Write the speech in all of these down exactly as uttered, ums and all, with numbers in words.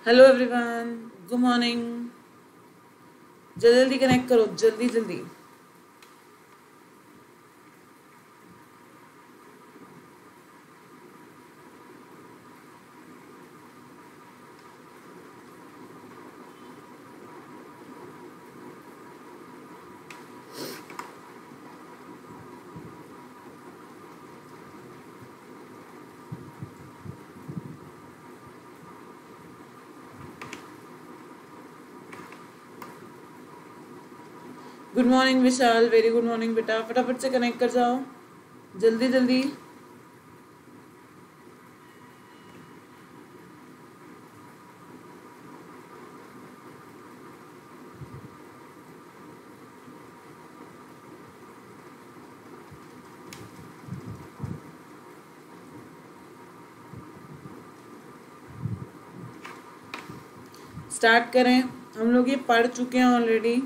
Hello everyone, good morning. जल्दी जल्दी connect करो, जल्दी जल्दी। Good morning Vishal, very good morning बेटा। फटाफट से कनेक्ट कर जाओ, जल्दी जल्दी। स्टार्ट करें। हम लोग ये पढ़ चुके हैं already.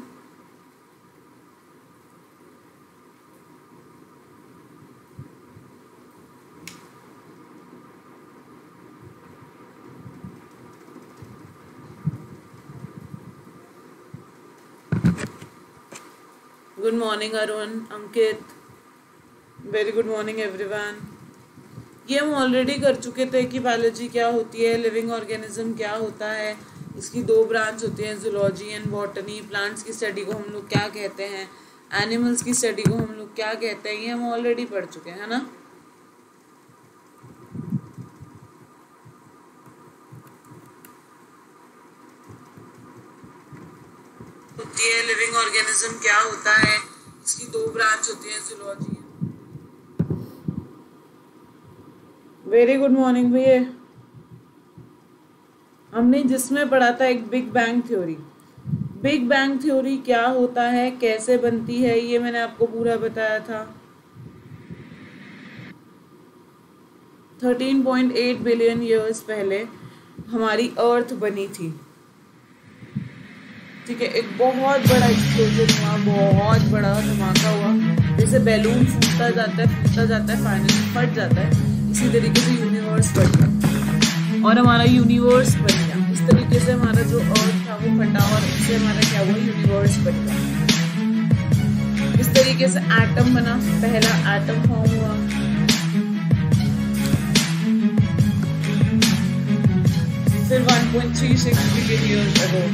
Good morning Arun, Ankit, very good morning everyone. ये हम ऑलरेडी कर चुके थे कि बायोलॉजी क्या होती है, लिविंग ऑर्गेनिज्म क्या होता है। इसकी दो ब्रांच होती हैं, जूलॉजी एंड बॉटनी। प्लांट्स की स्टडी को हम लोग क्या कहते हैं, एनिमल्स की स्टडी को हम लोग क्या कहते हैं, ये हम ऑलरेडी पढ़ चुके हैं, है ना। होती है लिविंग ऑर्गेनिज्म क्या होता है, इसकी दो ब्रांच होती है, जूलॉजी। वेरी गुड मॉर्निंग भैया। हमने जिसमें पढ़ा था एक big bang theory. Big bang theory क्या होता है, कैसे बनती है, ये मैंने आपको पूरा बताया था। Thirteen point eight billion years पहले हमारी अर्थ बनी थी, ठीक है। एक बहुत बड़ा एक्सप्लोजन हुआ, बहुत बड़ा धमाका हुआ। जैसे बैलून फूटता जाता है फूटता जाता है फाइनली फट जाता है, इसी तरीके से यूनिवर्स बना और हमारा यूनिवर्स बन गया। इस तरीके से हमारा जो अर्थ था वो फटा और इससे हमारा क्या हुआ, यूनिवर्स बन गया। इस तरीके से एटम बना, पहला एटम फॉर्म हुआ। फिर one point three six billion years ago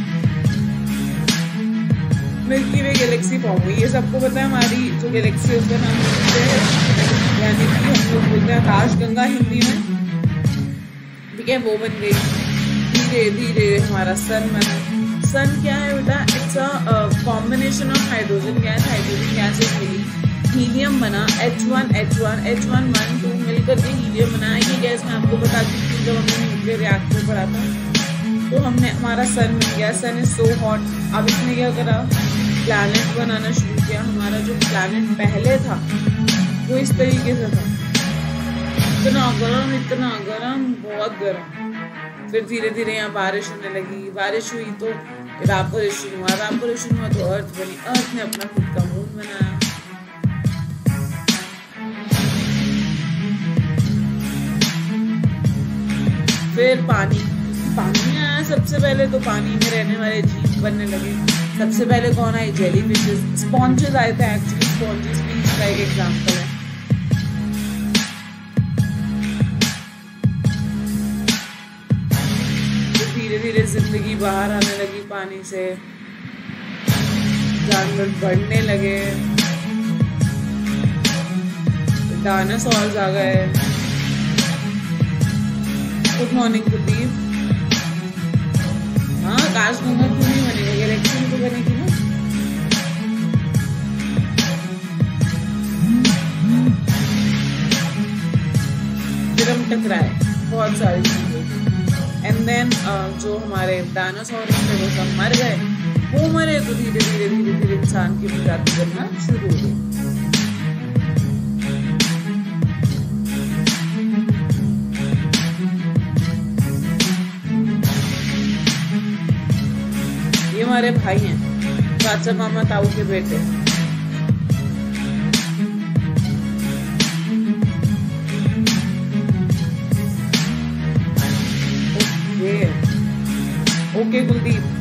milky way galaxy form हुई। ये सबको पता है। हमारी जो गैलेक्सी है उसका नाम बोलते हैं, यानी कि हम लोग बोलते हैं आकाश गंगा हिंदी में, ठीक है। वो बन गई। धीरे धीरे हमारा सन बना। सन क्या है बेटा, it's a combination of hydrogen gas, hydrogen gases मिली, हीलियम बना, H one H one H one one two मिलकर के हीलियम बना। ये गैस मैं आपको बता दी थी जब हमने न्यूक्लियर रिएक्टर पढ़ा था। तो हमने हमारा सन बन गया। Sun is so hot. अब इसने क्या करा, प्लैनेट बनाना शुरू किया। हमारा जो प्लैनेट पहले था वो इस तरीके से था, इतना गर्म इतना गर्म, बहुत गर्म। फिर धीरे धीरे यहाँ बारिश होने लगी। बारिश हुई तो इवापोरेशन हुआ, इवापोरेशन हुआ तो अर्थ बनी। अर्थ ने अपना खुद का मून बनाया। फिर पानी पानी आया सबसे पहले। तो पानी में रहने वाले जीव बनने लगे। सबसे पहले कौन आए, जेली फिशेस, स्पॉन्जेस आए थे। एक्चुअली स्पॉन्जेस भी इसका एक एग्जाम्पल है। तो धीरे धीरे जिंदगी बाहर आने लगी पानी से, जानवर बढ़ने लगे, डायनासोर्स आ गए। Good morning Pradeep. हाँ, आकाश गंगा क्यों नहीं बनेगा, गैलेक्सी तो बनेगी ना। फिर हम टकराए बहुत सारी चीजें। एंड देन जो हमारे डायनासोर थे वो सब मर गए। वो मरे तो धीरे धीरे धीरे धीरे इंसान की प्रजाति बनना शुरू हो गई। हमारे भाई हैं, चाचा मामा ताऊ के बेटे। Okay, okay Kuldeep.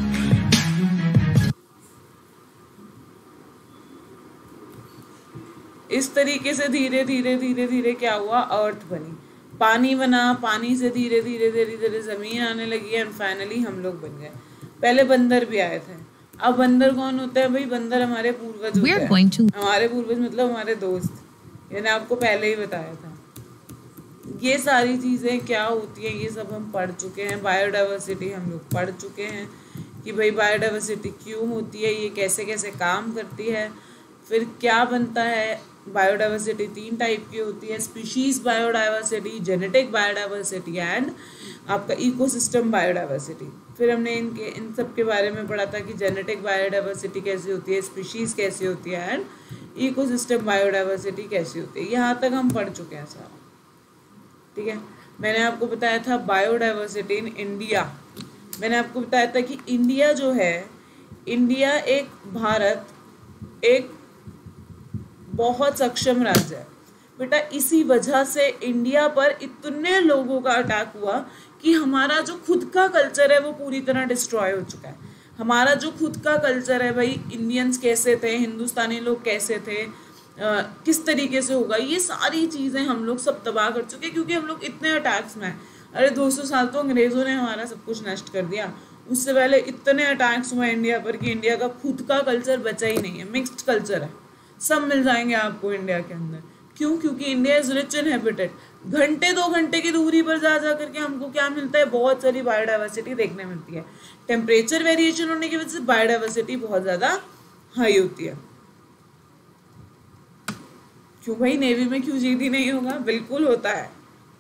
इस तरीके से धीरे धीरे धीरे धीरे क्या हुआ, अर्थ बनी, पानी बना, पानी से धीरे धीरे धीरे धीरे जमीन आने लगी एंड फाइनली हम लोग बन गए। पहले बंदर भी आए थे। अब बंदर कौन होता है भाई? बंदर हमारे पूर्वज होते हैं। to... हमारे पूर्वज मतलब हमारे दोस्त, मैंने आपको पहले ही बताया था। ये सारी चीज़ें क्या होती हैं ये सब हम पढ़ चुके हैं। बायोडाइवर्सिटी हम लोग पढ़ चुके हैं कि भाई बायोडाइवर्सिटी क्यों होती है, ये कैसे कैसे काम करती है, फिर क्या बनता है। बायोडाइवर्सिटी तीन टाइप की होती है, species biodiversity, genetic biodiversity and आपका इकोसिस्टम बायोडाइवर्सिटी। फिर हमने इनके इन सब के बारे में पढ़ा था कि जेनेटिक बायोडाइवर्सिटी कैसी होती है, स्पीशीज कैसी होती है एंड इकोसिस्टम बायोडाइवर्सिटी कैसी होती है। यहाँ तक हम पढ़ चुके हैं सारा, ठीक है। मैंने आपको बताया था बायोडाइवर्सिटी इन इंडिया। मैंने आपको बताया था कि इंडिया जो है, इंडिया एक भारत एक बहुत सक्षम राज्य है बेटा। इसी वजह से इंडिया पर इतने लोगों का अटैक हुआ कि हमारा जो खुद का कल्चर है वो पूरी तरह डिस्ट्रॉय हो चुका है। हमारा जो खुद का कल्चर है भाई, इंडियंस कैसे थे, हिंदुस्तानी लोग कैसे थे, आ, किस तरीके से होगा, ये सारी चीज़ें हम लोग सब तबाह कर चुके हैं क्योंकि हम लोग इतने अटैक्स में हैं। अरे दो सौ साल तो अंग्रेज़ों ने हमारा सब कुछ नष्ट कर दिया। उससे पहले इतने अटैक्स हुए इंडिया पर कि इंडिया का खुद का कल्चर बचा ही नहीं है। मिक्स्ड कल्चर है, सब मिल जाएंगे आपको इंडिया के अंदर। क्यों? क्योंकि India is rich in habitat. घंटे दो घंटे की दूरी पर जा जा करके हमको क्या मिलता है? बहुत सारी बायोडाइवर्सिटी देखने मिलती है। टेम्परेचर वेरिएशन होने की वजह से बायोडाइवर्सिटी बहुत ज़्यादा हाई होती है। क्यों भाई, नेवी में क्यों जीती नहीं होगा? बिल्कुल होता है।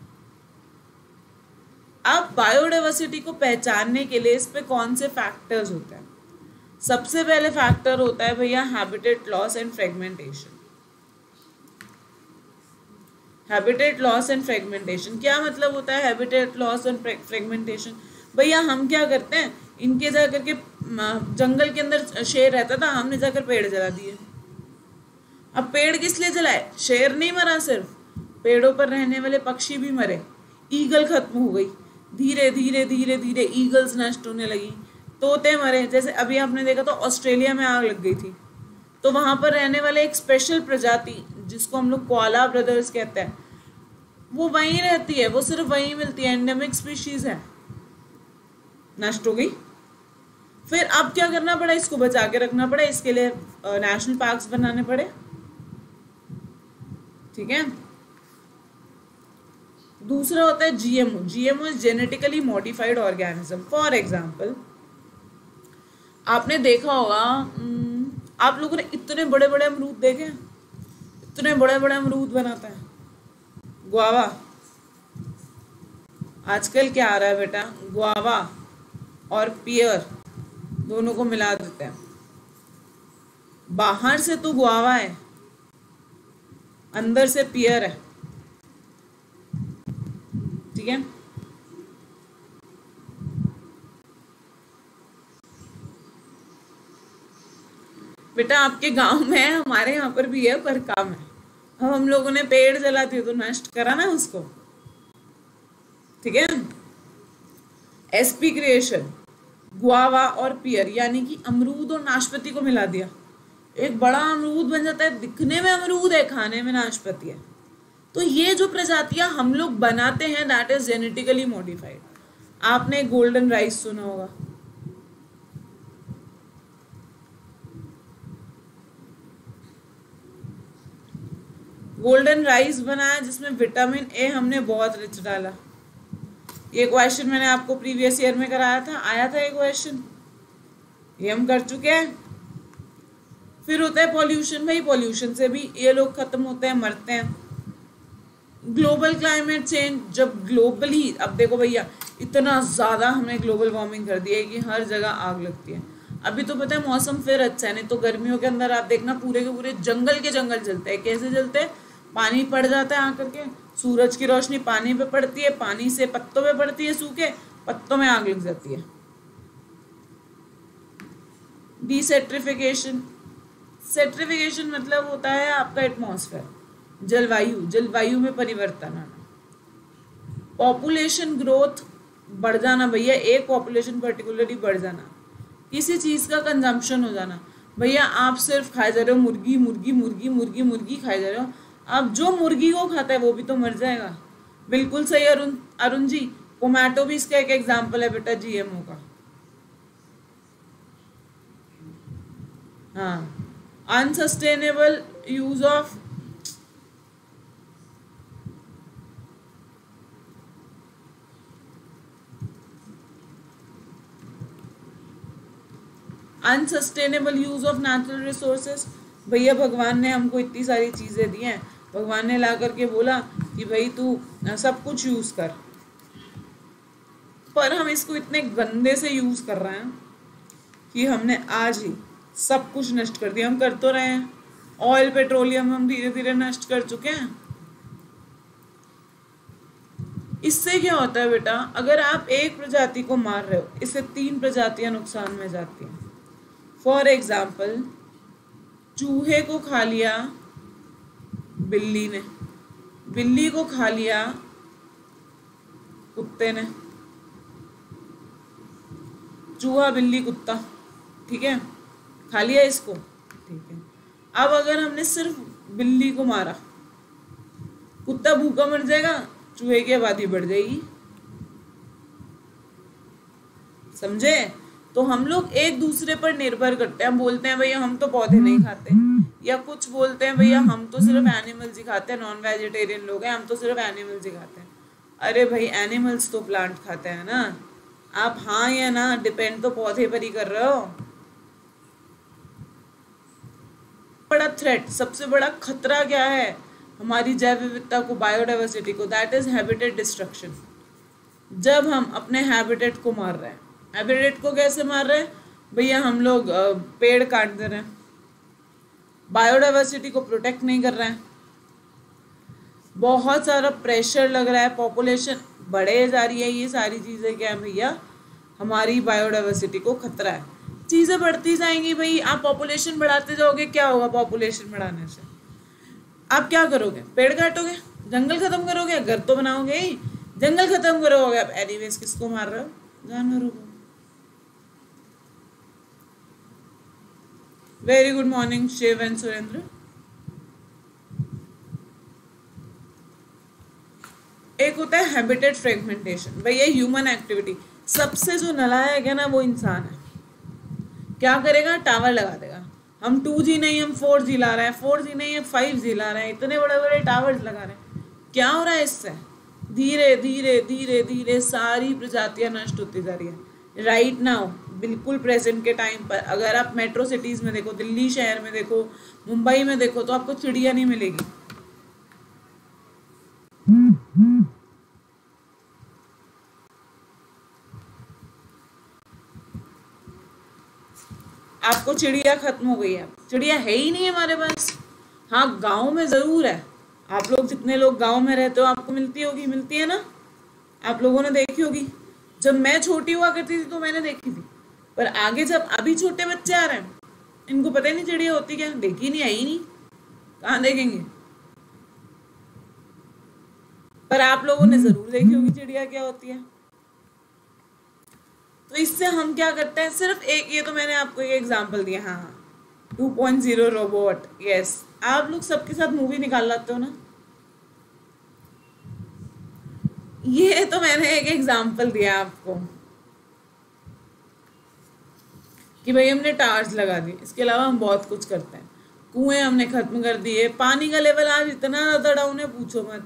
अब बायोडाइवर्सिटी को पहचानने के लिए इस पे कौन से फैक्टर्स होते हैं? सबसे पहले फैक्टर होता है भैया habitat loss and fragmentation. Habitat loss and fragmentation क्या मतलब होता है? हैबिटेट लॉस एंड फ्रेगमेंटेशन, भैया हम क्या करते हैं, इनके जा करके जंगल के अंदर शेर रहता था, हमने जाकर पेड़ जला दिए। अब पेड़ किस लिए जलाए? शेर नहीं मरा, सिर्फ पेड़ों पर रहने वाले पक्षी भी मरे, ईगल खत्म हो गई, धीरे धीरे धीरे धीरे ईगल्स नष्ट होने लगी, तोते मरे। जैसे अभी आपने देखा तो ऑस्ट्रेलिया में आग लग गई थी, तो वहां पर रहने वाले एक स्पेशल प्रजाति जिसको हम लोग कोआला ब्रदर्स कहते हैं, वो वहीं रहती है, वो सिर्फ वहीं मिलती है, एंडेमिक स्पीशीज है, नष्ट हो गई। फिर अब क्या करना पड़ा? इसको बचा के रखना पड़ा, इसके लिए नेशनल पार्क्स बनाने पड़े, ठीक है। दूसरा होता है GMO. GMO is genetically modified organism. For example आपने देखा होगा, आप लोगों ने इतने बड़े बड़े अमरूद देखे, इतने बड़े बड़े अमरूद बनाता है गुआवा। आजकल क्या आ रहा है बेटा, गुआवा और पियर दोनों को मिला देते हैं। बाहर से तो गुआवा है, अंदर से पियर है, ठीक है। बेटा आपके गांव में है, हमारे यहाँ पर भी है, पर कम है। अब हम लोगों ने पेड़ जला दिए तो नष्ट करा ना उसको, ठीक है। एसपी क्रिएशन, गुआवा और पियर यानी कि अमरूद और नाशपाती को मिला दिया, एक बड़ा अमरूद बन जाता है। दिखने में अमरूद है, खाने में नाशपाती है। तो ये जो प्रजातियां हम लोग बनाते हैं दैट इज जेनेटिकली मॉडिफाइड। आपने गोल्डन राइस सुना होगा, गोल्डन राइस बनाया जिसमें विटामिन ए हमने बहुत रिच डाला। ये क्वेश्चन मैंने आपको प्रीवियस ईयर में कराया था, आया था ये क्वेश्चन, ये हम कर चुके हैं। फिर होता है पॉल्यूशन। भाई पॉल्यूशन से भी ये लोग खत्म होते हैं, मरते हैं। ग्लोबल क्लाइमेट चेंज, जब ग्लोबली, अब देखो भैया इतना ज़्यादा हमने ग्लोबल वार्मिंग कर दी है कि हर जगह आग लगती है। अभी तो पता है मौसम फिर अच्छा है, नहीं तो गर्मियों के अंदर आप देखना पूरे के पूरे जंगल के जंगल जलते हैं। कैसे जलते हैं? पानी पड़ जाता है आकर के, सूरज की रोशनी पानी पे पड़ती है, पानी से पत्तों पे पड़ती है, सूखे पत्तों में आग लग जाती है। डिसेट्रिफिकेशन, सेट्रिफिकेशन मतलब होता है आपका एटमॉस्फेयर, जलवायु, जलवायु में परिवर्तन आना। पॉपुलेशन ग्रोथ, बढ़ जाना भैया, एक पॉपुलेशन पर्टिकुलरली बढ़ जाना, किसी चीज़ का कंजम्पशन हो जाना। भैया आप सिर्फ खाए जा रहे हो मुर्गी मुर्गी मुर्गी मुर्गी मुर्गी खाए जा रहे हो, अब जो मुर्गी को खाता है वो भी तो मर जाएगा। बिल्कुल सही अरुण अरुण जी, टोमेटो भी इसका एक एग्जाम्पल है बेटा जीएमओ का। हाँ, unsustainable use of unsustainable use of natural resources. भैया भगवान ने हमको इतनी सारी चीजें दी हैं, भगवान ने ला करके बोला कि भाई तू सब कुछ यूज कर, पर हम इसको इतने गंदे से यूज कर रहे हैं कि हमने आज ही सब कुछ नष्ट कर दिया। हम कर तो रहे हैं, ऑयल पेट्रोलियम हम धीरे धीरे नष्ट कर चुके हैं। इससे क्या होता है बेटा, अगर आप एक प्रजाति को मार रहे हो, इससे तीन प्रजातियां नुकसान में जाती हैं। फॉर एग्जाम्पल, चूहे को खा लिया बिल्ली ने, बिल्ली को खा लिया कुत्ते ने, चूहा बिल्ली कुत्ता, ठीक है, खा लिया इसको, ठीक है। अब अगर हमने सिर्फ बिल्ली को मारा, कुत्ता भूखा मर जाएगा, चूहे की आबादी बढ़ जाएगी, समझे। तो हम लोग एक दूसरे पर निर्भर करते हैं। हम बोलते हैं भैया हम तो पौधे नहीं खाते, या कुछ बोलते हैं भैया हम तो सिर्फ एनिमल्स ही खाते हैं, नॉन वेजिटेरियन लोग हैं, हम तो सिर्फ एनिमल्स ही खाते हैं। अरे भाई एनिमल्स तो प्लांट खाते हैं ना, आप हाँ या ना डिपेंड तो पौधे पर ही कर रहे हो। बड़ा थ्रेट, सबसे बड़ा खतरा क्या है हमारी जैव विविधता को, बायोडाइवर्सिटी को, दैट इज हैबिटेट डिस्ट्रक्शन। जब हम अपने हैबिटेट को मार रहे हैं, हैबिटेट को कैसे मार रहे हैं भैया, हम लोग पेड़ काट दे रहे हैं, बायोडाइवर्सिटी को प्रोटेक्ट नहीं कर रहे हैं, बहुत सारा प्रेशर लग रहा है, पॉपुलेशन बढ़े जा रही है, ये सारी चीज़ें क्या है भैया, हमारी बायोडाइवर्सिटी को खतरा है। चीज़ें बढ़ती जाएंगी भाई, आप पॉपुलेशन बढ़ाते जाओगे, क्या होगा पॉपुलेशन बढ़ाने से, आप क्या करोगे, पेड़ काटोगे, जंगल खत्म करोगे, घर तो बनाओगे ही, जंगल खत्म करोगे, आप एनीवेज किसको मार रहे हो, जानवरों को। Very good morning Shiv and Surendra. एक होता है हैबिटेट फ्रेगमेंटेशन, भैया ह्यूमन एक्टिविटी, सबसे जो नालायक है ना वो इंसान है। क्या करेगा, टावर लगा देगा, हम टू जी नहीं हम फोर जी ला रहे हैं, फोर जी नहीं हम फाइव जी ला रहे हैं, इतने बड़े बड़े टावर्स लगा रहे हैं। क्या हो रहा है इससे, धीरे धीरे धीरे धीरे सारी प्रजातियां नष्ट होती जा रही है। राइट नाउ बिल्कुल प्रेजेंट के टाइम पर अगर आप मेट्रो सिटीज में देखो, दिल्ली शहर में देखो, मुंबई में देखो, तो आपको चिड़िया नहीं मिलेगी। आपको चिड़िया खत्म हो गई है, चिड़िया है ही नहीं हमारे पास। हाँ गांव में जरूर है, आप लोग जितने लोग गांव में रहते हो आपको मिलती होगी, मिलती है ना, आप लोगों ने देखी होगी। जब मैं छोटी हुआ करती थी तो मैंने देखी थी, पर आगे जब अभी छोटे बच्चे आ रहे हैं इनको पता ही नहीं चिड़िया होती क्या, देखी नहीं, आई नहीं, कहाँ देखेंगे। पर आप लोगों ने जरूर देखी होगी चिड़िया क्या होती है। तो इससे हम क्या करते हैं, सिर्फ एक, ये तो मैंने आपको एक एग्जांपल दिया, हाँ two point zero robot, yes, आप लोग सबके साथ मूवी निकाल लाते हो ना, ये तो मैंने एक एग्जांपल दिया आपको कि भाई हमने टावर्स लगा दिए, इसके अलावा हम बहुत कुछ करते हैं, कुएं हमने खत्म कर दिए, पानी का लेवल आज इतना ज्यादा डाउन है पूछो मत,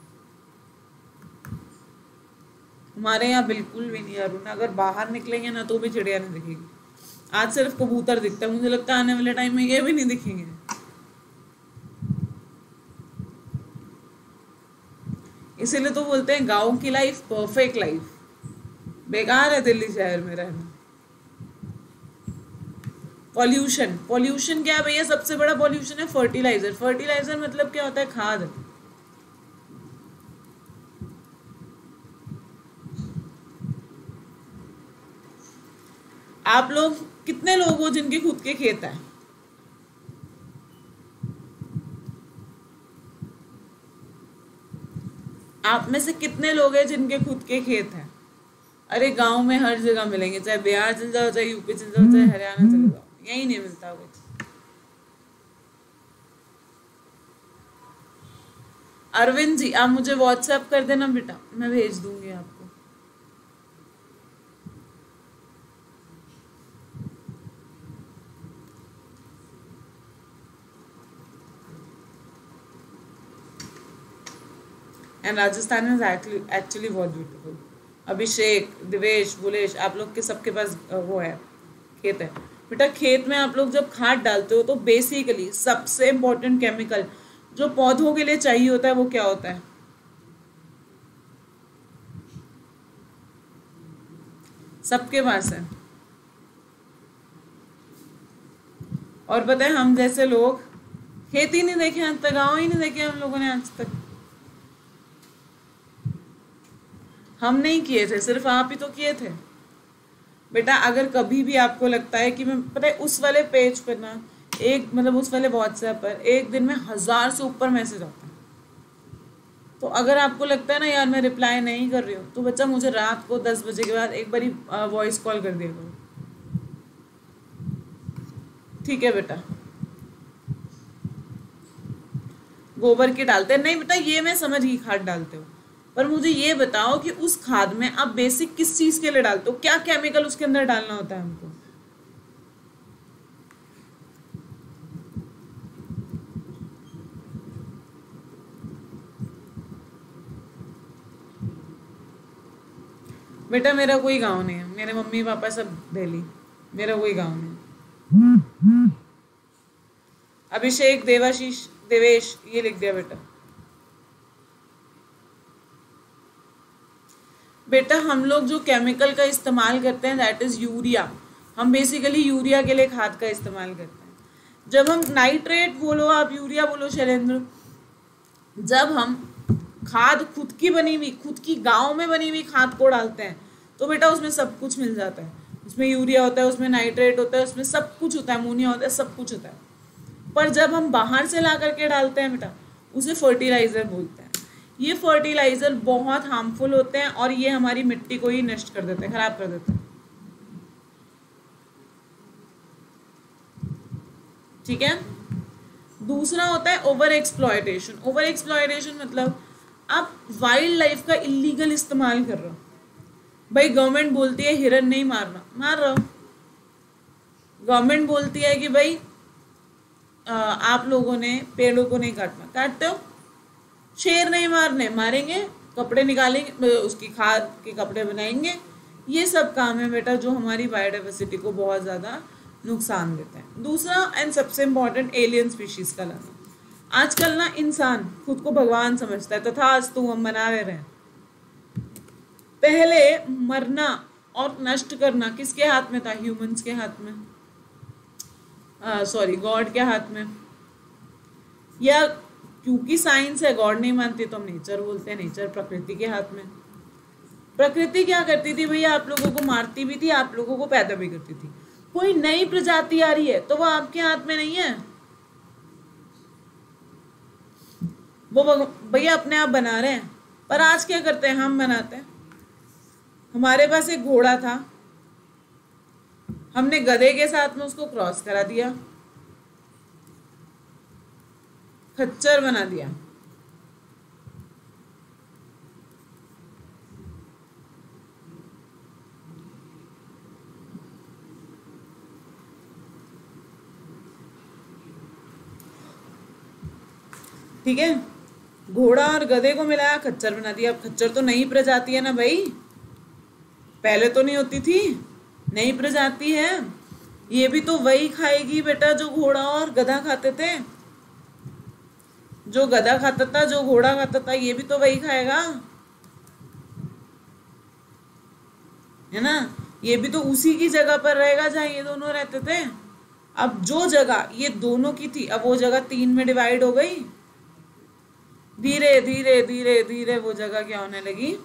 हमारे यहाँ बिल्कुल भी नहीं। अरुण अगर बाहर निकलेंगे ना तो भी चिड़िया नहीं दिखेगी, आज सिर्फ कबूतर दिखता है, मुझे लगता है आने वाले टाइम में ये भी नहीं दिखेंगे। इसीलिए तो बोलते हैं गांव की लाइफ परफेक्ट लाइफ, बेकार है दिल्ली शहर में रहना। पॉल्यूशन, पॉल्यूशन क्या है भैया, सबसे बड़ा पॉल्यूशन है फर्टिलाइजर। फर्टिलाइजर मतलब क्या होता है, खाद। आप लोग कितने लोग हो जिनके खुद के खेत हैं, आप में से कितने लोग हैं जिनके खुद के खेत हैं, अरे गांव में हर जगह मिलेंगे, चाहे बिहार चल जाओ, चाहे यूपी चल जाओ, चाहे हरियाणा चले जाओ, यही नहीं मिलता कुछ। अरविंद जी आप मुझे व्हाट्सएप कर देना बेटा, मैं भेज दूंगी आपको। एंड राजस्थान इज एक्चुअली बहुत ब्यूटीफुल। अभिषेक, दिवेश, बुलेश, आप लोग के सबके पास वो है, खेत है बेटा। खेत में आप लोग जब खाद डालते हो तो बेसिकली सबसे इम्पोर्टेंट केमिकल जो पौधों के लिए चाहिए होता है वो क्या होता है? सबके पास है। और पता है हम जैसे लोग खेती नहीं देखे आज तक, गाँव ही नहीं देखे हम लोगों ने आज तक। हम नहीं किए थे, सिर्फ आप ही तो किए थे बेटा। अगर कभी भी आपको लगता है कि मैं, पता है उस वाले पेज पर ना, एक मतलब उस वाले व्हाट्सएप पर एक दिन में हजार से ऊपर मैसेज आता है, तो अगर आपको लगता है ना यार मैं रिप्लाई नहीं कर रही हूँ, तो बच्चा मुझे रात को दस बजे के बाद एक बारी वॉइस कॉल कर दिया करो, ठीक है बेटा। गोबर के डालते हैं नहीं बेटा, ये मैं समझ गई खाद डालते हो, पर मुझे ये बताओ कि उस खाद में आप बेसिक किस चीज के लिए डालते हो? क्या केमिकल उसके अंदर डालना होता है हमको? बेटा मेरा कोई गांव नहीं है, मेरे मम्मी पापा सब दिल्ली, मेरा कोई गांव नहीं। अभिषेक, देवाशीष, देवेश, ये लिख दिया बेटा। बेटा हम लोग जो केमिकल का इस्तेमाल करते हैं दैट इज यूरिया। हम बेसिकली यूरिया के लिए खाद का इस्तेमाल करते हैं। जब हम नाइट्रेट बोलो, आप यूरिया बोलो शैलेंद्र, जब हम खाद खुद की बनी हुई, खुद की गांव में बनी हुई खाद को डालते हैं तो बेटा उसमें सब कुछ मिल जाता है। उसमें यूरिया होता है, उसमें नाइट्रेट होता है, उसमें सब कुछ होता है, अमोनिया होता है, सब कुछ होता है। पर जब हम बाहर से ला करके डालते हैं बेटा, उसे फर्टिलाइजर बोलते हैं। ये फर्टिलाइजर बहुत हार्मफुल होते हैं और ये हमारी मिट्टी को ही नष्ट कर देते हैं, खराब कर देते हैं, ठीक है। दूसरा होता है ओवर एक्सप्लॉयटेशन। ओवर एक्सप्लॉयटेशन मतलब आप वाइल्ड लाइफ का इलीगल इस्तेमाल कर रहे हो। भाई गवर्नमेंट बोलती है हिरन नहीं मारना, मार रहा हो। गवर्नमेंट बोलती है कि भाई आ, आप लोगों ने पेड़ों को नहीं काटना, काटते हो। शेर नहीं मारने, मारेंगे, कपड़े निकालेंगे, उसकी खाद के कपड़े बनाएंगे। ये सब काम है बेटा जो हमारी बायोडाइवर्सिटी को बहुत ज़्यादा नुकसान देते हैं। दूसरा एंड सबसे इम्पॉर्टेंट, एलियन स्पीशीज का लाना। आजकल ना इंसान खुद को भगवान समझता है, तथास्तु हम बना रहे हैं। पहले मरना और नष्ट करना किसके हाथ में था? ह्यूमंस के हाथ में, सॉरी गॉड के हाथ में। या क्योंकि साइंस है, गॉड नहीं मानते तो हम नेचर बोलते हैं, नेचर प्रकृति के हाथ में। प्रकृति क्या करती थी भैया? आप लोगों को मारती भी थी, आप लोगों को पैदा भी करती थी। कोई नई प्रजाति आ रही है तो वो आपके हाथ में नहीं है, वो भैया अपने आप बना रहे हैं। पर आज क्या करते हैं? हम बनाते हैं। हमारे पास एक घोड़ा था, हमने गधे के साथ में उसको क्रॉस करा दिया, खच्चर बना दिया। ठीक है, घोड़ा और गधे को मिलाया, खच्चर बना दिया। अब खच्चर तो नई प्रजाति है ना भाई, पहले तो नहीं होती थी, नई प्रजाति है। ये भी तो वही खाएगी बेटा जो घोड़ा और गधा खाते थे। जो गधा खाता था, जो घोड़ा खाता था, ये भी तो वही खाएगा, है ना। ये भी तो उसी की जगह पर रहेगा जहां ये दोनों रहते थे। अब जो जगह ये दोनों की थी, अब वो जगह तीन में डिवाइड हो गई। धीरे धीरे धीरे धीरे वो जगह क्या होने लगी?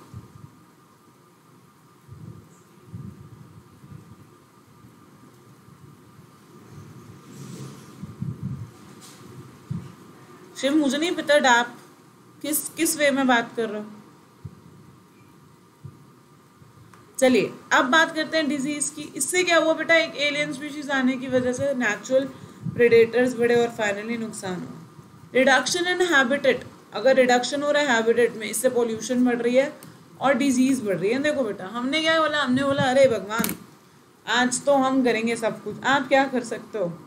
शिव मुझे नहीं पता डाप किस किस वे में बात कर रहा हूँ। चलिए अब बात करते हैं डिजीज की। इससे क्या हुआ बेटा, एक एलियन स्पीशीज आने की वजह से नेचुरल प्रेडेटर्स बढ़े और फाइनली नुकसान हुआ। रिडक्शन इन हैबिटेट, अगर रिडक्शन हो रहा है हैबिटेट में, इससे पोल्यूशन बढ़ रही है और डिजीज बढ़ रही है। देखो बेटा हमने क्या बोला, हमने बोला अरे भगवान आज तो हम करेंगे सब कुछ। आप क्या कर सकते हो,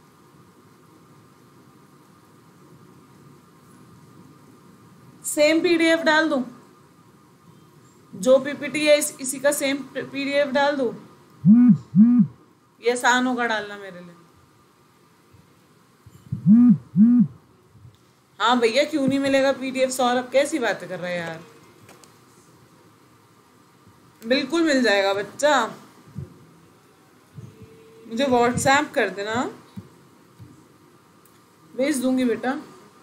सेम पीडीएफ डाल दो, जो पीपीटी है इस, इसी का सेम पीडीएफ डाल दो। ये आसान होगा डालना मेरे लिए। हाँ भैया क्यों नहीं मिलेगा पीडीएफ, सौरभ कैसी बातें कर रहे हैं यार, बिल्कुल मिल जाएगा बच्चा, मुझे व्हाट्सएप कर देना, भेज दूंगी बेटा।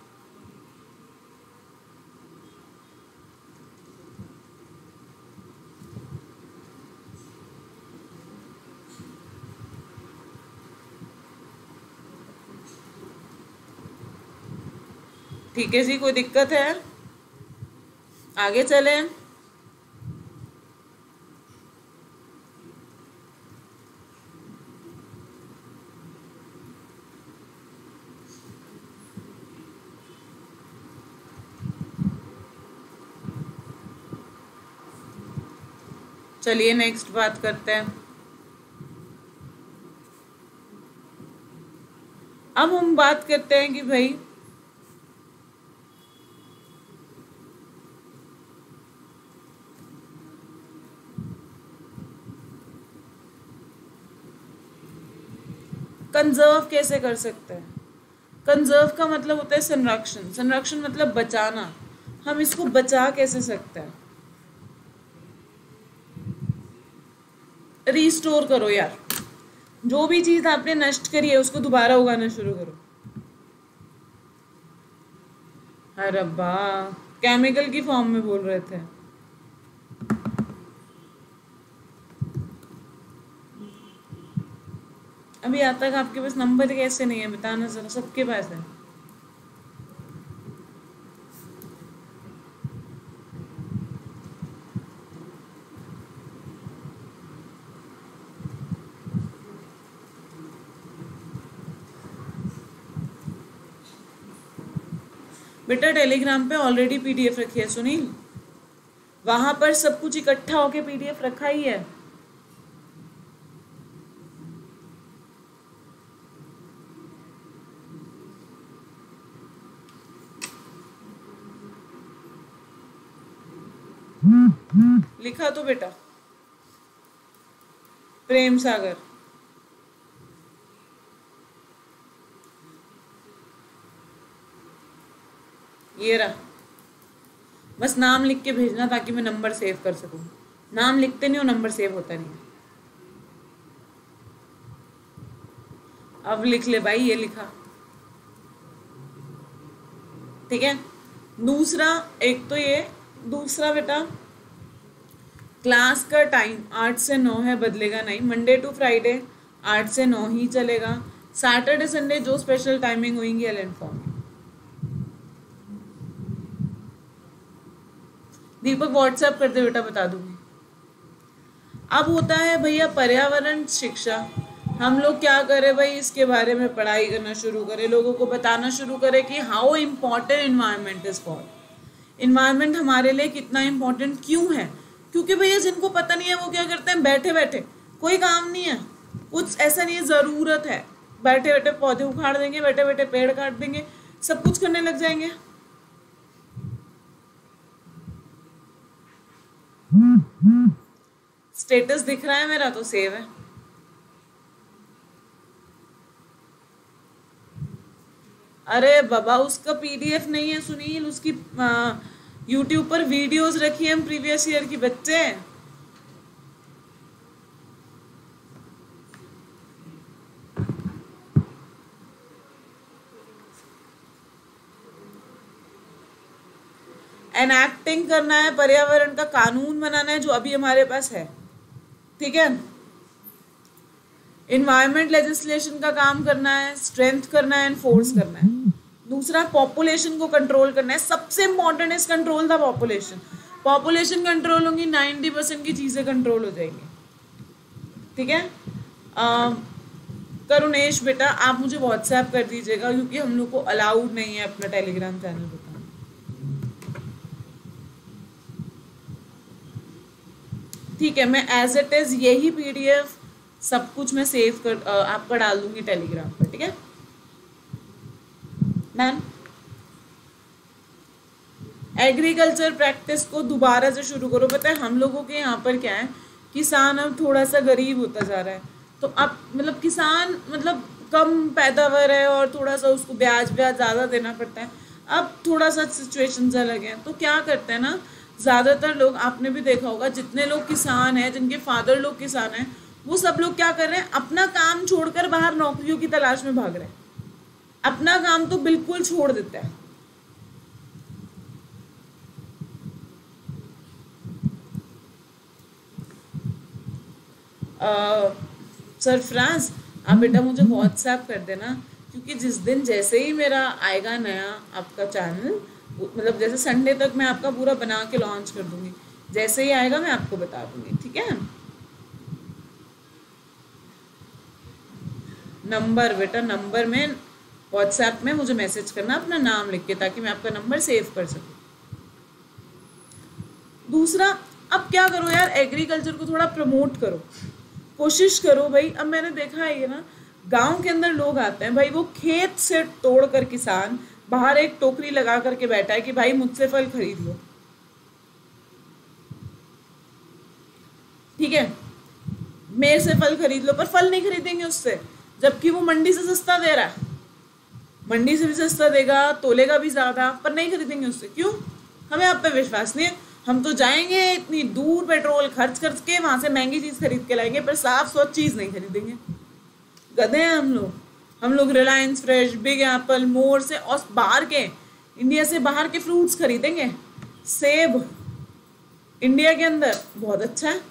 ठीक है जी, कोई दिक्कत है, आगे चले। चलिए नेक्स्ट बात करते हैं। अब हम बात करते हैं कि भाई कंजर्व कैसे कर सकते हैं। कंजर्व का मतलब होता है संरक्षण, संरक्षण मतलब बचाना। हम इसको बचा कैसे सकते हैं, रिस्टोर करो यार, जो भी चीज आपने नष्ट करी है उसको दोबारा उगाना शुरू करो। अरे रब्बा, केमिकल की फॉर्म में बोल रहे थे। अभी आज तक आपके पास नंबर कैसे नहीं है बताना जरा, सबके पास है। बेटा टेलीग्राम पे ऑलरेडी पीडीएफ रखी है सुनील, वहां पर सब कुछ इकट्ठा होके पीडीएफ रखा ही है। लिखा तो बेटा प्रेम सागर, ये रहा, बस नाम लिख के भेजना ताकि मैं नंबर सेव कर सकूं। नाम लिखते नहीं हो नंबर सेव होता नहीं। अब लिख ले भाई, ये लिखा, ठीक है। दूसरा, एक तो ये, दूसरा बेटा क्लास का टाइम आठ से नौ है, बदलेगा नहीं। मंडे टू फ्राइडे आठ से नौ ही चलेगा। सैटरडे संडे जो स्पेशल टाइमिंग होंगी आई इन्फॉर्म। दीपक व्हाट्सएप कर दे बेटा, बता दूंगी। अब होता है भैया पर्यावरण शिक्षा। हम लोग क्या करें भाई, इसके बारे में पढ़ाई करना शुरू करें, लोगों को बताना शुरू करें कि how important environment is for. Environment हमारे लिए कितना इम्पोर्टेंट क्यों है, क्योंकि भैया जिनको पता नहीं है वो क्या करते हैं, बैठे बैठे, कोई काम नहीं है, कुछ ऐसा नहीं है, ज़रूरत है, बैठे बैठे पौधे उखाड़ देंगे, बैठे बैठे पेड़ काट देंगे, सब कुछ करने लग जाएंगे। स्टेटस दिख रहा है मेरा तो सेव है। अरे बाबा उसका पीडीएफ नहीं है सुनील, उसकी यूट्यूब पर वीडियोस रखी है हम प्रीवियस ईयर की बच्चे। एनएक्टिंग करना है, पर्यावरण का कानून बनाना है जो अभी हमारे पास है, ठीक है। इन्वायरमेंट लेजिस्लेशन का काम करना है, स्ट्रेंथ करना है, एनफोर्स करना है। दूसरा पॉपुलेशन को कंट्रोल करना है, सबसे important is control the population. Population control होगी, नाइन्टी परसेंट की चीज़ें कंट्रोल हो जाएंगी। ठीक है, आ, करुणेश बेटा आप मुझे व्हाट्सएप कर दीजिएगा, क्योंकि हम लोग को अलाउड नहीं है अपना टेलीग्राम चैनल बताना। ठीक है, मैं एज इट इज यही पीडीएफ सब कुछ मैं सेव कर आ, आपका डाल दूंगी टेलीग्राम पर। ठीक है मैम, एग्रीकल्चर प्रैक्टिस को दोबारा से शुरू करो। पता है हम लोगों के यहाँ पर क्या है, किसान अब थोड़ा सा गरीब होता जा रहा है, तो अब मतलब किसान मतलब कम पैदावार है और थोड़ा सा उसको ब्याज ब्याज ज़्यादा देना पड़ता है। अब थोड़ा सा सिचुएशंस अलग हैं, तो क्या करते हैं ना, ज़्यादातर लोग आपने भी देखा होगा, जितने लोग किसान हैं, जिनके फादर लोग किसान हैं, वो सब लोग क्या कर रहे हैं, अपना काम छोड़कर बाहर नौकरियों की तलाश में भाग रहे हैं। अपना काम तो बिल्कुल छोड़ देता है। सरफराज आप बेटा मुझे व्हाट्सएप कर देना, क्योंकि जिस दिन जैसे ही मेरा आएगा नया आपका चैनल, मतलब जैसे संडे तक मैं आपका पूरा बना के लॉन्च कर दूंगी, जैसे ही आएगा मैं आपको बता दूंगी। ठीक है, नंबर बेटा, नंबर में व्हाट्सएप में मुझे मैसेज करना अपना नाम लिख के, ताकि मैं आपका नंबर सेव कर सकूं। दूसरा, अब क्या करो यार, एग्रीकल्चर को थोड़ा प्रमोट करो, कोशिश करो भाई। अब मैंने देखा है ये ना, गांव के अंदर लोग आते हैं भाई, वो खेत से तोड़ कर किसान बाहर एक टोकरी लगा करके बैठा है कि भाई मुझसे फल खरीद लो। ठीक है, मेरे से फल खरीद लो, पर फल नहीं खरीदेंगे उससे, जबकि वो मंडी से सस्ता दे रहा है। मंडी से भी सस्ता देगा, तोलेगा भी ज्यादा, पर नहीं खरीदेंगे उससे। क्यों? हमें आप पे विश्वास नहीं है। हम तो जाएंगे इतनी दूर पेट्रोल खर्च करके वहां से महंगी चीज खरीद के लाएंगे, पर साफ स्वच्छ चीज नहीं खरीदेंगे। गधे हैं हम लोग। हम लोग Reliance Fresh, Big Apple, More से और बाहर के, इंडिया से बाहर के फ्रूट्स खरीदेंगे। सेब इंडिया के अंदर बहुत अच्छा है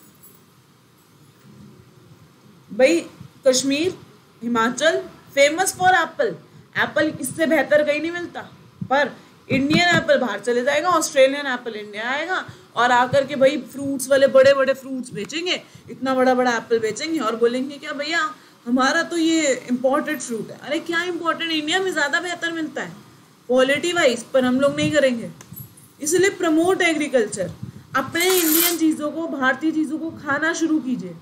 भाई। Kashmir, Himachal famous for apple. Apple इससे बेहतर कहीं नहीं मिलता, पर इंडियन एप्पल बाहर चले जाएगा, ऑस्ट्रेलियन एप्पल इंडिया आएगा और आकर के भाई फ्रूट्स वाले बड़े बड़े फ्रूट्स बेचेंगे, इतना बड़ा बड़ा एप्पल बेचेंगे और बोलेंगे क्या भैया हमारा तो ये इम्पोर्टेड फ्रूट है। अरे क्या इम्पोर्टेड, इंडिया में ज़्यादा बेहतर मिलता है क्वालिटी वाइज, पर हम लोग नहीं करेंगे। इसलिए प्रमोट एग्रीकल्चर, अपने इंडियन चीज़ों को, भारतीय चीज़ों को खाना शुरू कीजिए।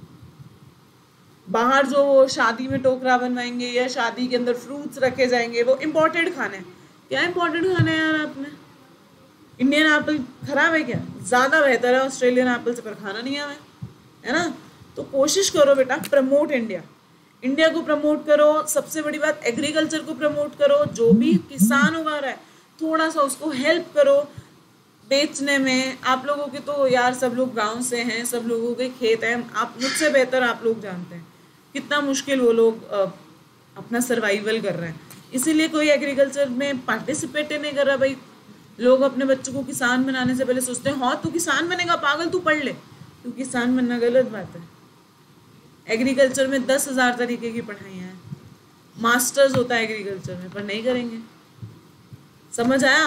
बाहर जो शादी में टोकरा बनवाएंगे या शादी के अंदर फ्रूट्स रखे जाएंगे, वो इम्पोर्टेड खाने। क्या इम्पोर्टेड खाना है यार आपने? इंडियन एप्पल खराब है क्या? ज़्यादा बेहतर है ऑस्ट्रेलियन एप्पल से, पर खाना नहीं हमें, है ना। तो कोशिश करो बेटा, प्रमोट इंडिया। इंडिया को प्रमोट करो। सबसे बड़ी बात, एग्रीकल्चर को प्रमोट करो। जो भी किसान उगा रहा है थोड़ा सा उसको हेल्प करो बेचने में। आप लोगों के तो यार सब लोग गांव से हैं, सब लोगों के खेत हैं, आप मुझसे बेहतर आप लोग जानते हैं कितना मुश्किल वो लोग अपना सर्वाइवल कर रहे हैं। इसीलिए कोई एग्रीकल्चर में पार्टिसिपेट नहीं कर रहा भाई। लोग अपने बच्चों को किसान बनाने से पहले सोचते हैं हाँ तू किसान बनेगा, पागल तू पढ़ ले। तू किसान बनना गलत बात है। एग्रीकल्चर में दस हजार तरीके की पढ़ाइयाँ हैं, मास्टर्स होता है एग्रीकल्चर में, पर नहीं करेंगे। समझ आया?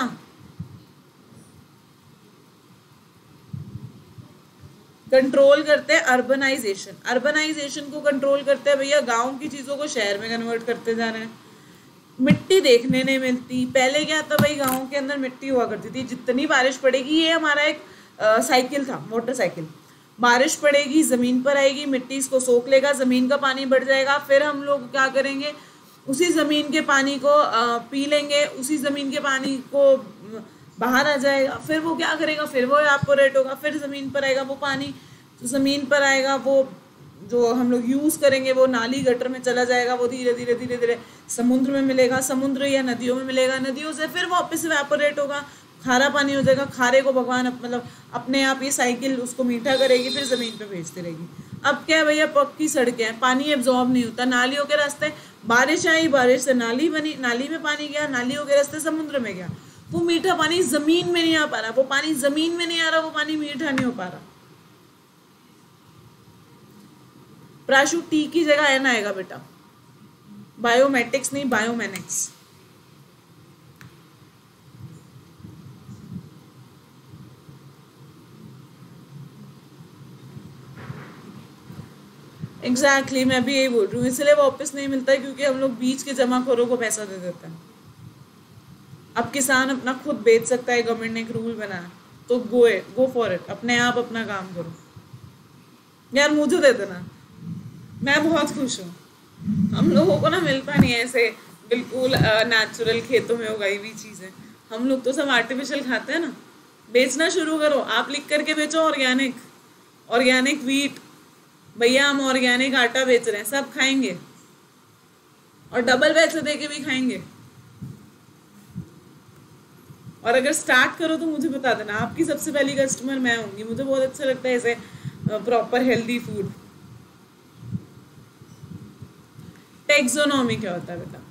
कंट्रोल करते हैं अर्बनाइजेशन। अर्बनाइजेशन को कंट्रोल करते हैं भैया, गांव की चीज़ों को शहर में कन्वर्ट करते जा रहे हैं। मिट्टी देखने नहीं मिलती। पहले क्या था भाई, गांव के अंदर मिट्टी हुआ करती थी, जितनी बारिश पड़ेगी, ये हमारा एक आ, साइकिल था, मोटरसाइकिल। बारिश पड़ेगी, ज़मीन पर आएगी, मिट्टी इसको सोख लेगा, ज़मीन का पानी बढ़ जाएगा, फिर हम लोग क्या करेंगे, उसी ज़मीन के पानी को आ, पी लेंगे, उसी ज़मीन के पानी को बाहर आ जाएगा, फिर वो क्या करेगा, फिर वो एवापोरेट होगा, फिर ज़मीन पर आएगा वो पानी, तो ज़मीन पर आएगा वो जो हम लोग यूज़ करेंगे वो नाली गटर में चला जाएगा, वो धीरे धीरे धीरे धीरे समुद्र में मिलेगा, समुद्र या नदियों में मिलेगा, नदियों से फिर वापस एवापोरेट होगा, खारा पानी हो जाएगा। खारे को भगवान मतलब अपने आप ये साइकिल उसको मीठा करेगी, फिर ज़मीन पे भेजती रहेगी। अब क्या है भैया, पक्की सड़कें हैं, पानी एब्जॉर्ब नहीं होता। नालियों के रास्ते बारिश आई, बारिश से नाली बनी, नाली में पानी गया, नालियों के रास्ते समुद्र में गया, वो मीठा पानी ज़मीन में नहीं आ पा रहा। वो पानी ज़मीन में नहीं आ रहा, वो पानी मीठा नहीं हो पा रहा। प्राशु टी की जगह एन आएगा बेटा, बायोमेटिक्स नहीं बायोमेनिक्स। एग्जैक्टली exactly, मैं भी यही बोल रही हूँ, इसलिए वापस नहीं मिलता क्योंकि हम लोग बीच के जमाखोरों को पैसा दे देते हैं। अब किसान अपना खुद बेच सकता है, गवर्नमेंट ने एक रूल बनाया, तो गो गो फॉर इट, अपने आप अपना काम करो यार, मुझे दे देना, मैं बहुत खुश हूँ। हम लोगों को ना मिलता नहीं है ऐसे बिल्कुल नेचुरल खेतों में उगाई हुई चीजें, हम लोग तो सब आर्टिफिशियल खाते हैं ना। बेचना शुरू करो, आप लिख करके बेचो ऑर्गेनिक, ऑर्गेनिक वीट, भैया हम ऑर्गेनिक आटा बेच रहे हैं, सब खाएंगे और डबल पैसे दे के भी खाएंगे। और अगर स्टार्ट करो तो मुझे बता देना, आपकी सबसे पहली कस्टमर मैं होंगी। मुझे बहुत अच्छा लगता है ऐसे प्रॉपर हेल्दी फूड। टेक्सोनॉमी क्या होता है बेटा?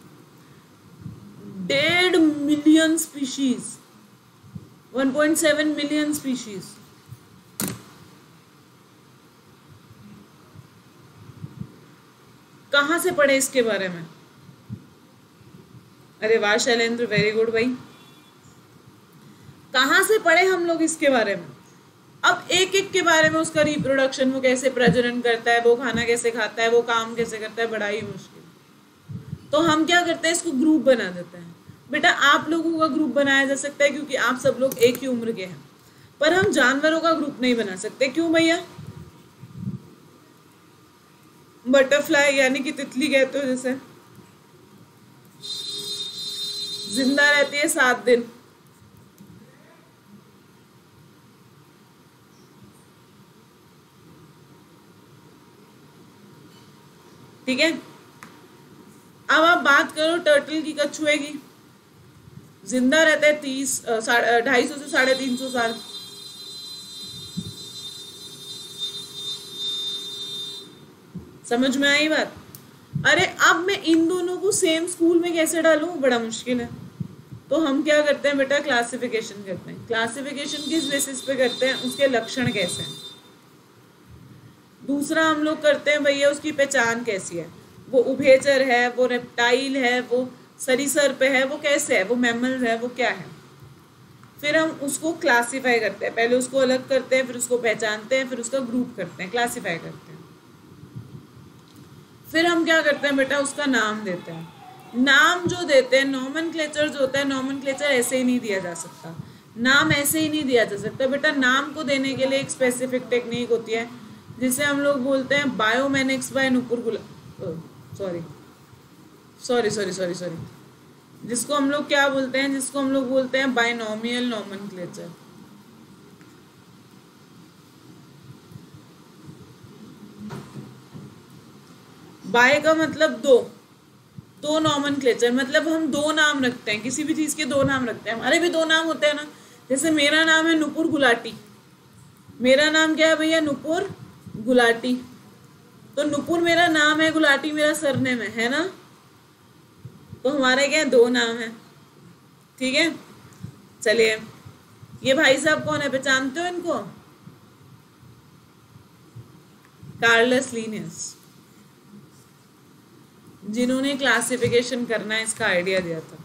डेढ़ million species, one point seven million species. कहां से पढ़े इसके बारे में? अरे वाह शैलेंद्र, वेरी गुड भाई। कहां से पढ़े हम लोग इसके बारे में? अब एक एक के बारे में, उसका रिप्रोडक्शन, वो कैसे प्रजनन करता है, वो खाना कैसे खाता है, वो काम कैसे करता है, बड़ा ही मुश्किल। तो हम क्या करते हैं, इसको ग्रुप बना देते हैं। बेटा आप लोगों का ग्रुप बनाया जा सकता है क्योंकि आप सब लोग एक ही उम्र के हैं, पर हम जानवरों का ग्रुप नहीं बना सकते। क्यों भैया? बटरफ्लाई यानी कि तितली कहते हो जैसे, जिंदा रहती है सात दिन, ठीक है। अब आप बात करो टर्टल की, कछुए की, जिंदा रहते हैं तीस ढाई सौ से साढ़े तीन सौ साल। समझ में आई बात? अरे अब मैं इन दोनों को सेम स्कूल में कैसे डालूं, बड़ा मुश्किल है। तो हम क्या करते हैं बेटा, क्लासिफिकेशन करते हैं। क्लासिफिकेशन किस बेसिस पे करते हैं? उसके लक्षण कैसे हैं। दूसरा हम लोग करते हैं भैया उसकी पहचान कैसी है, वो उभयचर है, वो रेप्टाइल है, वो सरीसृप है, वो कैसे है, वो मैमल है, वो क्या है। फिर हम उसको क्लासिफाई करते हैं, पहले उसको अलग करते हैं, फिर उसको पहचानते हैं, फिर उसका ग्रुप करते हैं, क्लासिफाई करते हैं। फिर हम क्या करते हैं बेटा, उसका नाम देते हैं। नाम जो देते हैं, नॉमेनक्लेचर जो होता है, नॉमेनक्लेचर ऐसे ही नहीं दिया जा सकता, नाम ऐसे ही नहीं दिया जा सकता बेटा। नाम को देने के लिए एक स्पेसिफिक टेक्निक होती है जिसे हम लोग बोलते हैं बायोमेनिक्स बाय नुपुर गुला sorry sorry sorry sorry sorry जिसको हम लोग क्या बोलते हैं, जिसको हम लोग बोलते हैं बायनोमियल नॉमेनक्लेचर। बाय का मतलब दो, दो नॉमेनक्लेचर मतलब हम दो नाम रखते हैं, किसी भी चीज के दो नाम रखते हैं। हमारे भी दो नाम होते हैं ना, जैसे मेरा नाम है नुपुर गुलाटी, मेरा नाम क्या है भैया, नुपुर गुलाटी। तो नुपुर मेरा नाम है, गुलाटी मेरा सरनेम है, है ना। तो हमारे क्या है, दो नाम है, ठीक है। चलिए ये भाई साहब कौन है, पहचानते हो इनको? कार्लस लिनियस, जिन्होंने क्लासिफिकेशन करना है इसका आइडिया दिया था।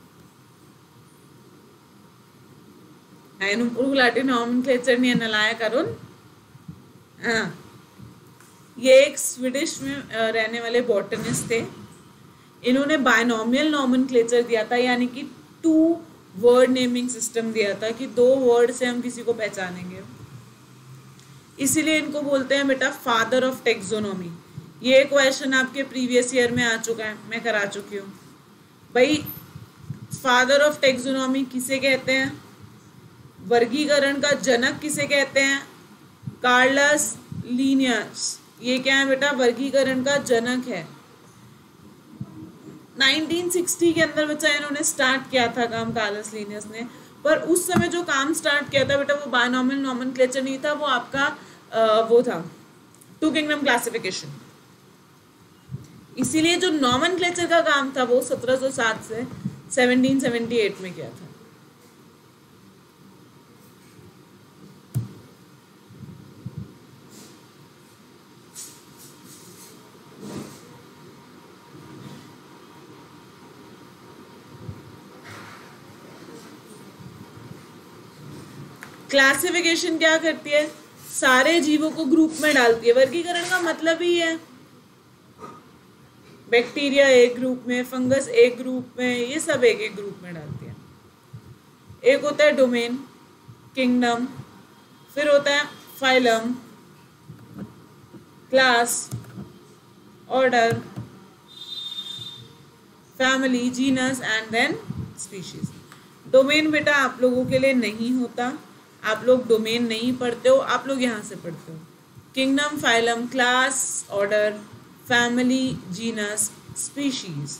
नुपुर गुलाटी नॉमेनक्लेचर नहीं नलाया करुण। हाँ, ये एक स्वीडिश में रहने वाले बॉटनिस्ट थे। इन्होंने बायनोमियल नॉमेनक्लेचर दिया था, यानी कि टू वर्ड नेमिंग सिस्टम दिया था कि दो वर्ड से हम किसी को पहचानेंगे। इसीलिए इनको बोलते हैं बेटा फादर ऑफ टेक्सोनॉमी। ये क्वेश्चन आपके प्रीवियस ईयर में आ चुका है, मैं करा चुकी हूँ भाई। फादर ऑफ टेक्सोनॉमी किसे कहते हैं? वर्गीकरण का जनक किसे कहते हैं? Carolus Linnaeus. ये क्या है बेटा, वर्गीकरण का जनक है। नाइनटीन सिक्सटी के अंदर बच्चा इन्होंने स्टार्ट किया था काम, कार्लस लिनियस ने। पर उस समय जो काम स्टार्ट किया था बेटा, वो बायनोमियल नॉमेनक्लेचर नहीं था, वो आपका आ, वो था टू किंगडम क्लासिफिकेशन। इसीलिए जो नॉमेनक्लेचर का काम था वो सत्रह सौ सात से सेवनटीन सेवेंटी एट में किया था। क्लासिफिकेशन क्या करती है, सारे जीवों को ग्रुप में डालती है। वर्गीकरण का मतलब ही है बैक्टीरिया एक ग्रुप में, फंगस एक ग्रुप में, ये सब एक एक ग्रुप में डालती है। एक होता है डोमेन, किंगडम, फिर होता है phylum, class, order, family, genus and then species. Domain बेटा आप लोगों के लिए नहीं होता, आप लोग डोमेन नहीं पढ़ते हो, आप लोग यहाँ से पढ़ते हो। Kingdom, phylum, class, order, family, genus, species.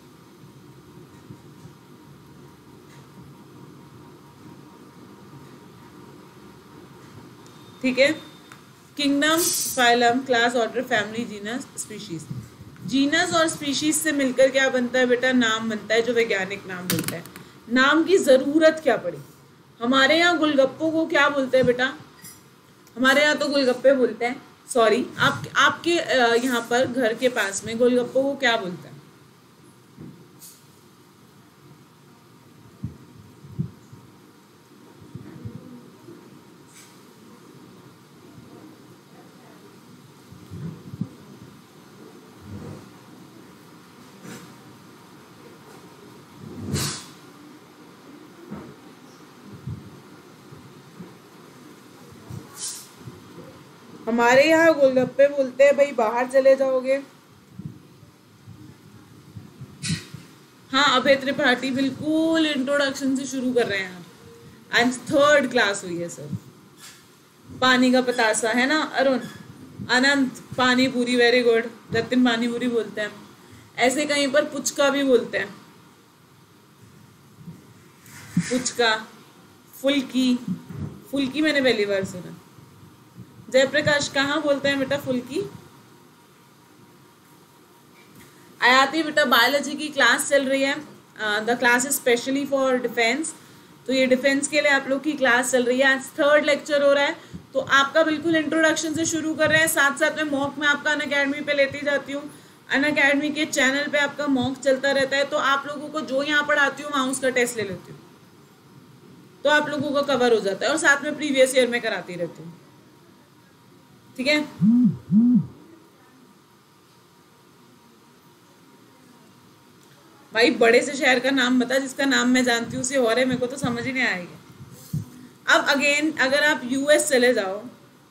ठीक है, kingdom, phylum, class, order, family, genus, species. Genus और स्पीशीज से मिलकर क्या बनता है बेटा? नाम बनता है, जो वैज्ञानिक नाम बोलता है। नाम की जरूरत क्या पड़ी? हमारे यहाँ गोलगप्पों को क्या बोलते हैं बेटा? हमारे यहाँ तो गोलगप्पे बोलते हैं, सॉरी आप आपके यहाँ पर घर के पास में गोलगप्पों को क्या बोलते हैं? हमारे यहाँ गोलगप्पे बोलते हैं भाई, बाहर चले जाओगे। हाँ अभय त्रिपाठी बिल्कुल इंट्रोडक्शन से शुरू कर रहे हैं, आज थर्ड क्लास हुई है सर। पानी का पतासा है ना अरुण? अनंत पानी पूरी, वेरी गुड। जतिन पानी पूरी बोलते हैं, ऐसे कहीं पर पुचका भी बोलते हैं, पुचका, फुल्की। फुल्की मैंने पहली बार सुना। जयप्रकाश कहाँ बोलते हैं बेटा फुल्की? आयाती बेटा बायोलॉजी की क्लास चल रही है, the class is specially for defence. तो ये डिफेंस के लिए आप लोग की क्लास चल रही है, आज थर्ड लेक्चर हो रहा है। तो आपका बिल्कुल इंट्रोडक्शन से शुरू कर रहे हैं, साथ साथ में मॉक में आपका अनअकैडमी पे लेती जाती हूँ। अनअकैडमी के चैनल पे आपका मॉक चलता रहता है, तो आप लोगों को जो यहाँ पढ़ाती हूँ वहाँ उसका टेस्ट ले लेती हूँ, तो आप लोगों का कवर हो जाता है। और साथ में प्रीवियस ईयर में कराती रहती हूँ, ठीक है। भाई बड़े से शहर का नाम बता जिसका नाम मैं जानती हूँ, उसे हो रहा है, मेरे को तो समझ ही नहीं आएगी। अब अगेन अगर आप यूएस चले जाओ,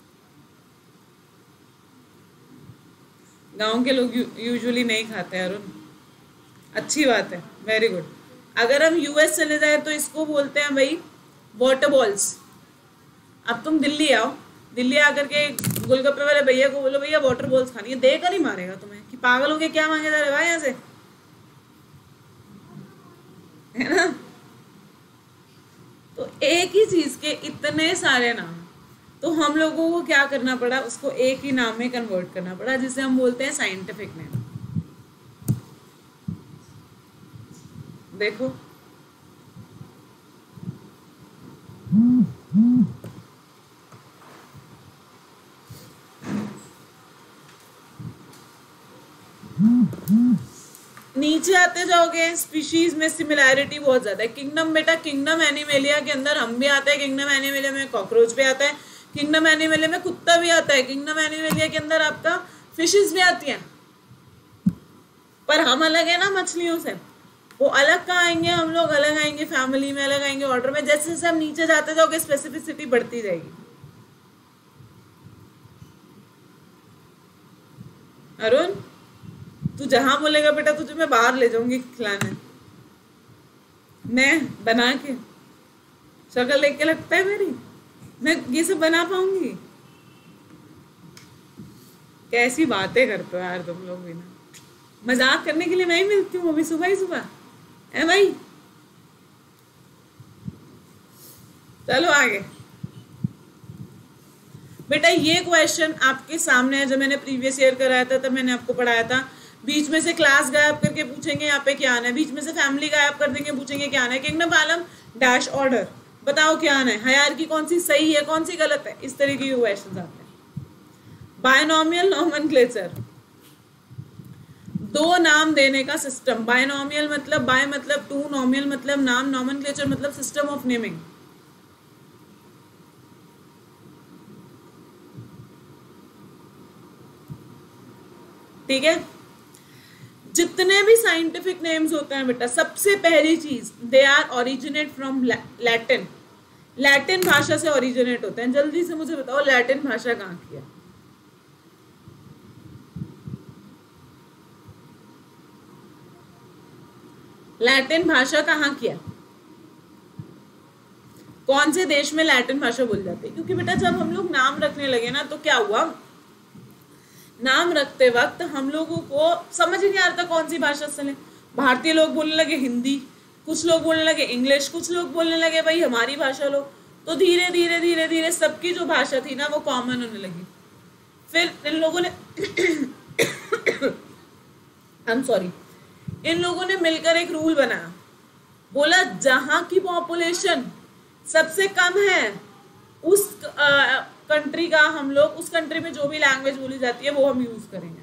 गांव के लोग यूजुअली नहीं खाते अरुण, अच्छी बात है, वेरी गुड। अगर हम यूएस चले जाए तो इसको बोलते हैं भाई वाटर बॉल्स। अब तुम दिल्ली आओ, दिल्ली आकर के गोलगप्पे वाले भैया को बोलो भैया वाटर बॉल्स खानी है, देकर ही मारेगा तुम्हें कि पागल हो के क्या मांगे जा रहे भाई यहाँ से, है ना। तो एक ही चीज के इतने सारे नाम, तो हम लोगों को क्या करना पड़ा, उसको एक ही नाम में कन्वर्ट करना पड़ा, जिसे हम बोलते हैं साइंटिफिक नेम। देखो नीचे आते जाओगे, स्पीशीज में सिमिलैरिटी बहुत ज्यादा है। किंगडम बेटा, किंगडम एनिमेलिया के अंदर हम भी आता है, किंगडम एनिमेलिया में कॉकरोच भी आता है, किंगडम एनिमेलिया में कुत्ता भी आता है, किंगडम एनिमेलिया के अंदर आपका फिशेस भी आती हैं। पर हम अलग है ना मछलियों से, वो अलग कहाँ आएंगे, हम लोग अलग आएंगे, फैमिली में अलग आएंगे, ऑर्डर में। जैसे जैसे हम नीचे जाते जाओगे स्पेसिफिसिटी बढ़ती जाएगी। अरुण तू जहां बोलेगा बेटा तुझे मैं बाहर ले जाऊंगी खिलाने, मैं बना के, शक्ल देख के लगता है मेरी मैं ये सब बना पाऊंगी? कैसी बातें करते हो यार तुम लोग भी ना, मजाक करने के लिए मैं ही मिलती हूँ अभी सुबह ही सुबह, है भाई। चलो आगे बेटा, ये क्वेश्चन आपके सामने है जो मैंने प्रीवियस ईयर कराया था, तब मैंने आपको पढ़ाया था। बीच में से क्लास गायब करके पूछेंगे यहाँ पे क्या आना है, बीच में से फैमिली गायब कर देंगे, पूछेंगे क्या आना है, किंगडम आलम डैश ऑर्डर, बताओ क्या आना है, हायरार्की कौन सी सही है कौन सी गलत है, इस तरीके के क्वेश्चन आते हैं। बायनोमियल नोमेनक्लेचर, दो नाम देने का सिस्टम। बायनोमियल मतलब बाय मतलब टू, नोमियल मतलब नाम, नोमेनक्लेचर मतलब सिस्टम ऑफ नेमिंग। ठीक है, जितने भी साइंटिफिक नेम्स होते हैं बेटा, सबसे पहली चीज they are originate from Latin. Latin भाषा से ओरिजिनेट होते हैं। जल्दी से मुझे बताओ लैटिन भाषा कहाँ की है? लैटिन भाषा कहाँ की है? कौन से देश में लैटिन भाषा बोली जाती है? क्योंकि बेटा जब हम लोग नाम रखने लगे ना तो क्या हुआ, नाम रखते वक्त हम लोगों को समझ ही नहीं आता कौन सी भाषा से लें। भारतीय लोग बोलने लगे हिंदी, कुछ लोग बोलने लगे इंग्लिश, कुछ लोग बोलने लगे भाई हमारी भाषा लो। तो धीरे धीरे धीरे धीरे सबकी जो भाषा थी ना वो कॉमन होने लगी। फिर इन लोगों ने आई एम सॉरी इन लोगों ने मिलकर एक रूल बनाया, बोला जहां की पॉपुलेशन सबसे कम है उस कंट्री का हम लोग, उस कंट्री में जो भी लैंग्वेज बोली जाती है वो हम यूज करेंगे।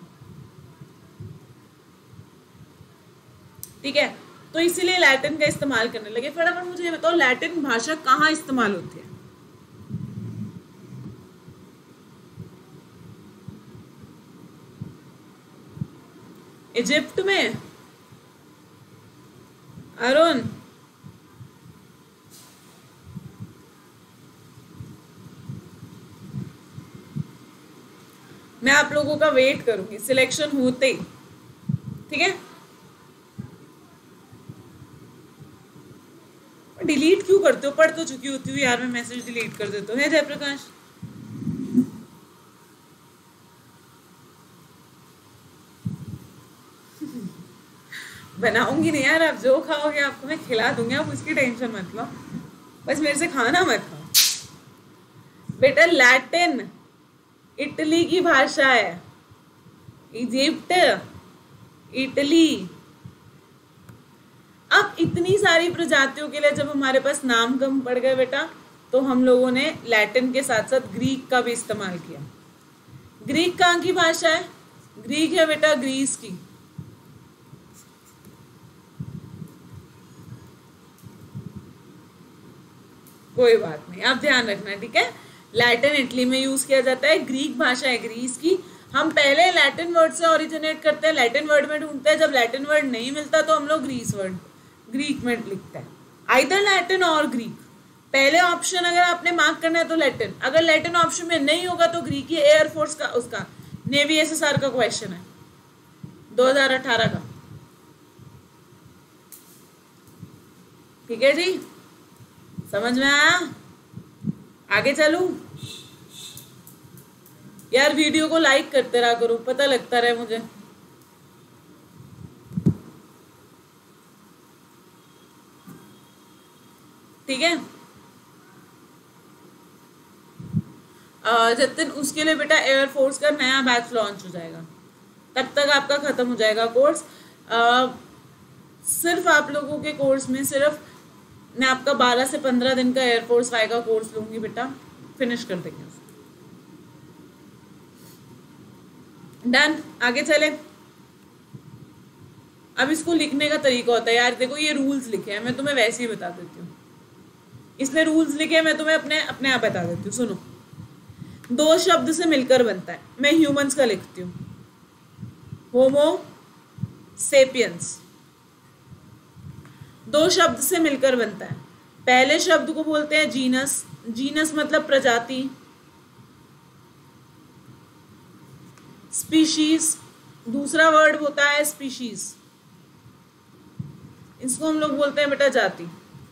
ठीक है, तो इसीलिए लैटिन का इस्तेमाल करने लगे। फटाफट मुझे ये बताओ लैटिन भाषा कहाँ इस्तेमाल होती है? इजिप्ट में? अरुण मैं आप लोगों का वेट करूंगी सिलेक्शन होते ही, ठीक है? डिलीट क्यों करते हो? पढ़ तो चुकी होती हूँ यार मैं, मैसेज डिलीट कर देता हूँ। है जयप्रकाश? बनाऊंगी नहीं यार, आप जो खाओगे आपको मैं खिला दूंगी, आप उसकी टेंशन मत लो, बस मेरे से खाना मत खाओ। बेटा लैटिन इटली की भाषा है। Egypt, Italy. अब इतनी सारी प्रजातियों के लिए जब हमारे पास नाम कम पड़ गए बेटा, तो हम लोगों ने लैटिन के साथ साथ ग्रीक का भी इस्तेमाल किया। ग्रीक कहाँ की भाषा है? ग्रीक है बेटा ग्रीस की। कोई बात नहीं, आप ध्यान रखना, ठीक है? लैटिन इटली में यूज किया जाता है, ग्रीक भाषा है ग्रीस की। हम पहले लैटिन वर्ड से ओरिजिनेट करते हैं, लैटिन वर्ड में ढूंढते हैं, जब लैटिन वर्ड नहीं मिलता तो हम लोग ग्रीस वर्ड ग्रीक में लिखते हैं। आइदर लैटिन और ग्रीक। पहले ऑप्शन अगर आपने मार्क करना है तो लैटिन, अगर लैटिन ऑप्शन में नहीं होगा तो ग्रीक। ये एयरफोर्स का, उसका नेवी एसएसआर का क्वेश्चन है दो हज़ार अठारह का। ठीक है जी, समझ में आया? आगे चलूं? यार वीडियो को लाइक करते रहा करो, पता लगता रहे मुझे। ठीक है, जतिन उसके लिए बेटा एयरफोर्स का नया बैच लॉन्च हो जाएगा, तब तक आपका खत्म हो जाएगा कोर्स। आ, सिर्फ आप लोगों के कोर्स में सिर्फ मैं आपका बारह से पंद्रह दिन का एयरफोर्स वाई का कोर्स लूंगी बेटा, फिनिश कर देंगे। डन, आगे चले। अब इसको लिखने का तरीका होता है यार, देखो ये रूल्स लिखे हैं, मैं तुम्हें वैसे ही बता देती हूँ। इसमें रूल्स लिखे हैं, मैं तुम्हें अपने अपने आप बता देती हूँ। सुनो, दो शब्द से मिलकर बनता है। मैं ह्यूमंस का लिखती हूँ, होमो सेपियंस। दो शब्द से मिलकर बनता है। पहले शब्द को बोलते हैं जीनस। जीनस मतलब प्रजाति। स्पीशीज दूसरा वर्ड होता है स्पीशीज, इसको हम लोग बोलते हैं बेटा जाति।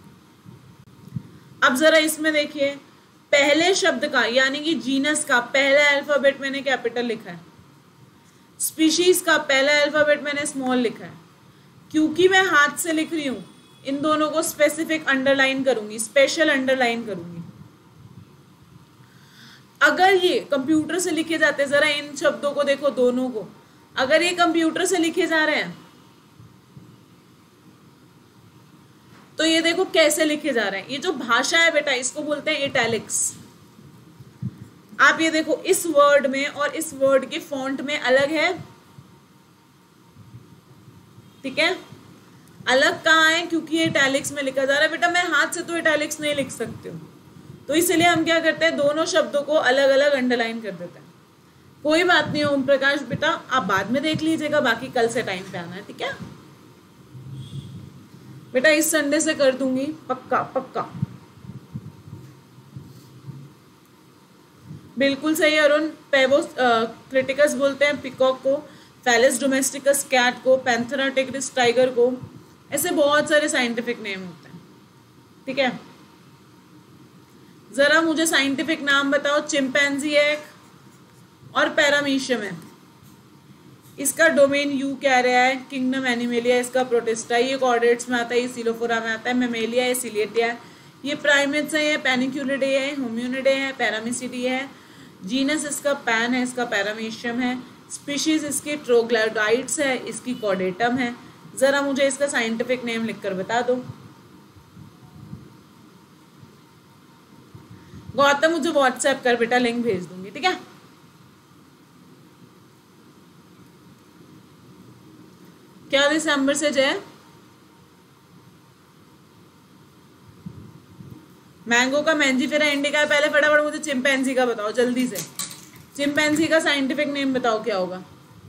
अब जरा इसमें देखिए, पहले शब्द का यानी कि जीनस का पहला अल्फाबेट मैंने कैपिटल लिखा है, स्पीशीज का पहला अल्फाबेट मैंने स्मॉल लिखा है। क्योंकि मैं हाथ से लिख रही हूं, इन दोनों को स्पेसिफिक अंडरलाइन करूंगी, स्पेशल अंडरलाइन करूंगी। अगर ये कंप्यूटर से लिखे जाते, जरा इन शब्दों को देखो दोनों को, अगर ये कंप्यूटर से लिखे जा रहे हैं तो ये देखो कैसे लिखे जा रहे हैं। ये जो भाषा है बेटा इसको बोलते हैं इटैलिक्स। आप ये देखो इस वर्ड में और इस वर्ड के फॉन्ट में अलग है, ठीक है? अलग कहाँ है? क्योंकि ये इटैलिक्स में लिखा जा रहा है। बेटा मैं हाथ से तो इटैलिक्स नहीं लिख सकती हूँ, तो इसलिए हम क्या करते हैं, दोनों शब्दों को अलग अलग अंडरलाइन कर देते हैं। कोई बात नहीं ओम प्रकाश बेटा, आप बाद में देख लीजिएगा, बाकी कल से टाइम पे आना है, ठीक है बेटा। इस संडे से कर दूंगी, पक्का पक्का। बिल्कुल सही अरुण। पेवोस क्रिटिकस बोलते हैं पिकॉक को, फेलिस डोमेस्टिकस कैट को, पैंथेरा टिग्रिस टाइगर को, ऐसे बहुत सारे साइंटिफिक नेम होते हैं, ठीक है। जरा मुझे साइंटिफिक नाम बताओ। चिंपैंजी है एक और पैरामीशियम है, इसका डोमेन यू कह रहा है, किंगडम एनिमेलिया, इसका प्रोटिस्टा, ये कॉर्डेट्स में आता है, ये सिलोफोरा में आता है, मेमेलिया है, सिलेटिया है, ये प्राइमेट्स है, ये पैनिक्यूलिडे है, होम्यूनिडे है, पैरामीसिडी है, जीनस इसका पैन है, इसका पैरामीशियम है, स्पीशीज इसकी ट्रोग्लोडाइट्स है, इसकी कॉर्डेटम है। जरा मुझे इसका साइंटिफिक नेम लिखकर बता दो। गौतम मुझे व्हाट्सएप कर बेटा, लिंक भेज दूंगी, ठीक है। क्या दिसंबर से जय? मैंगो का मैंजीफेरा इंडिका है। पहले फटाफट मुझे चिंपैंजी का बताओ जल्दी से। चिंपैंजी का साइंटिफिक नेम बताओ क्या होगा।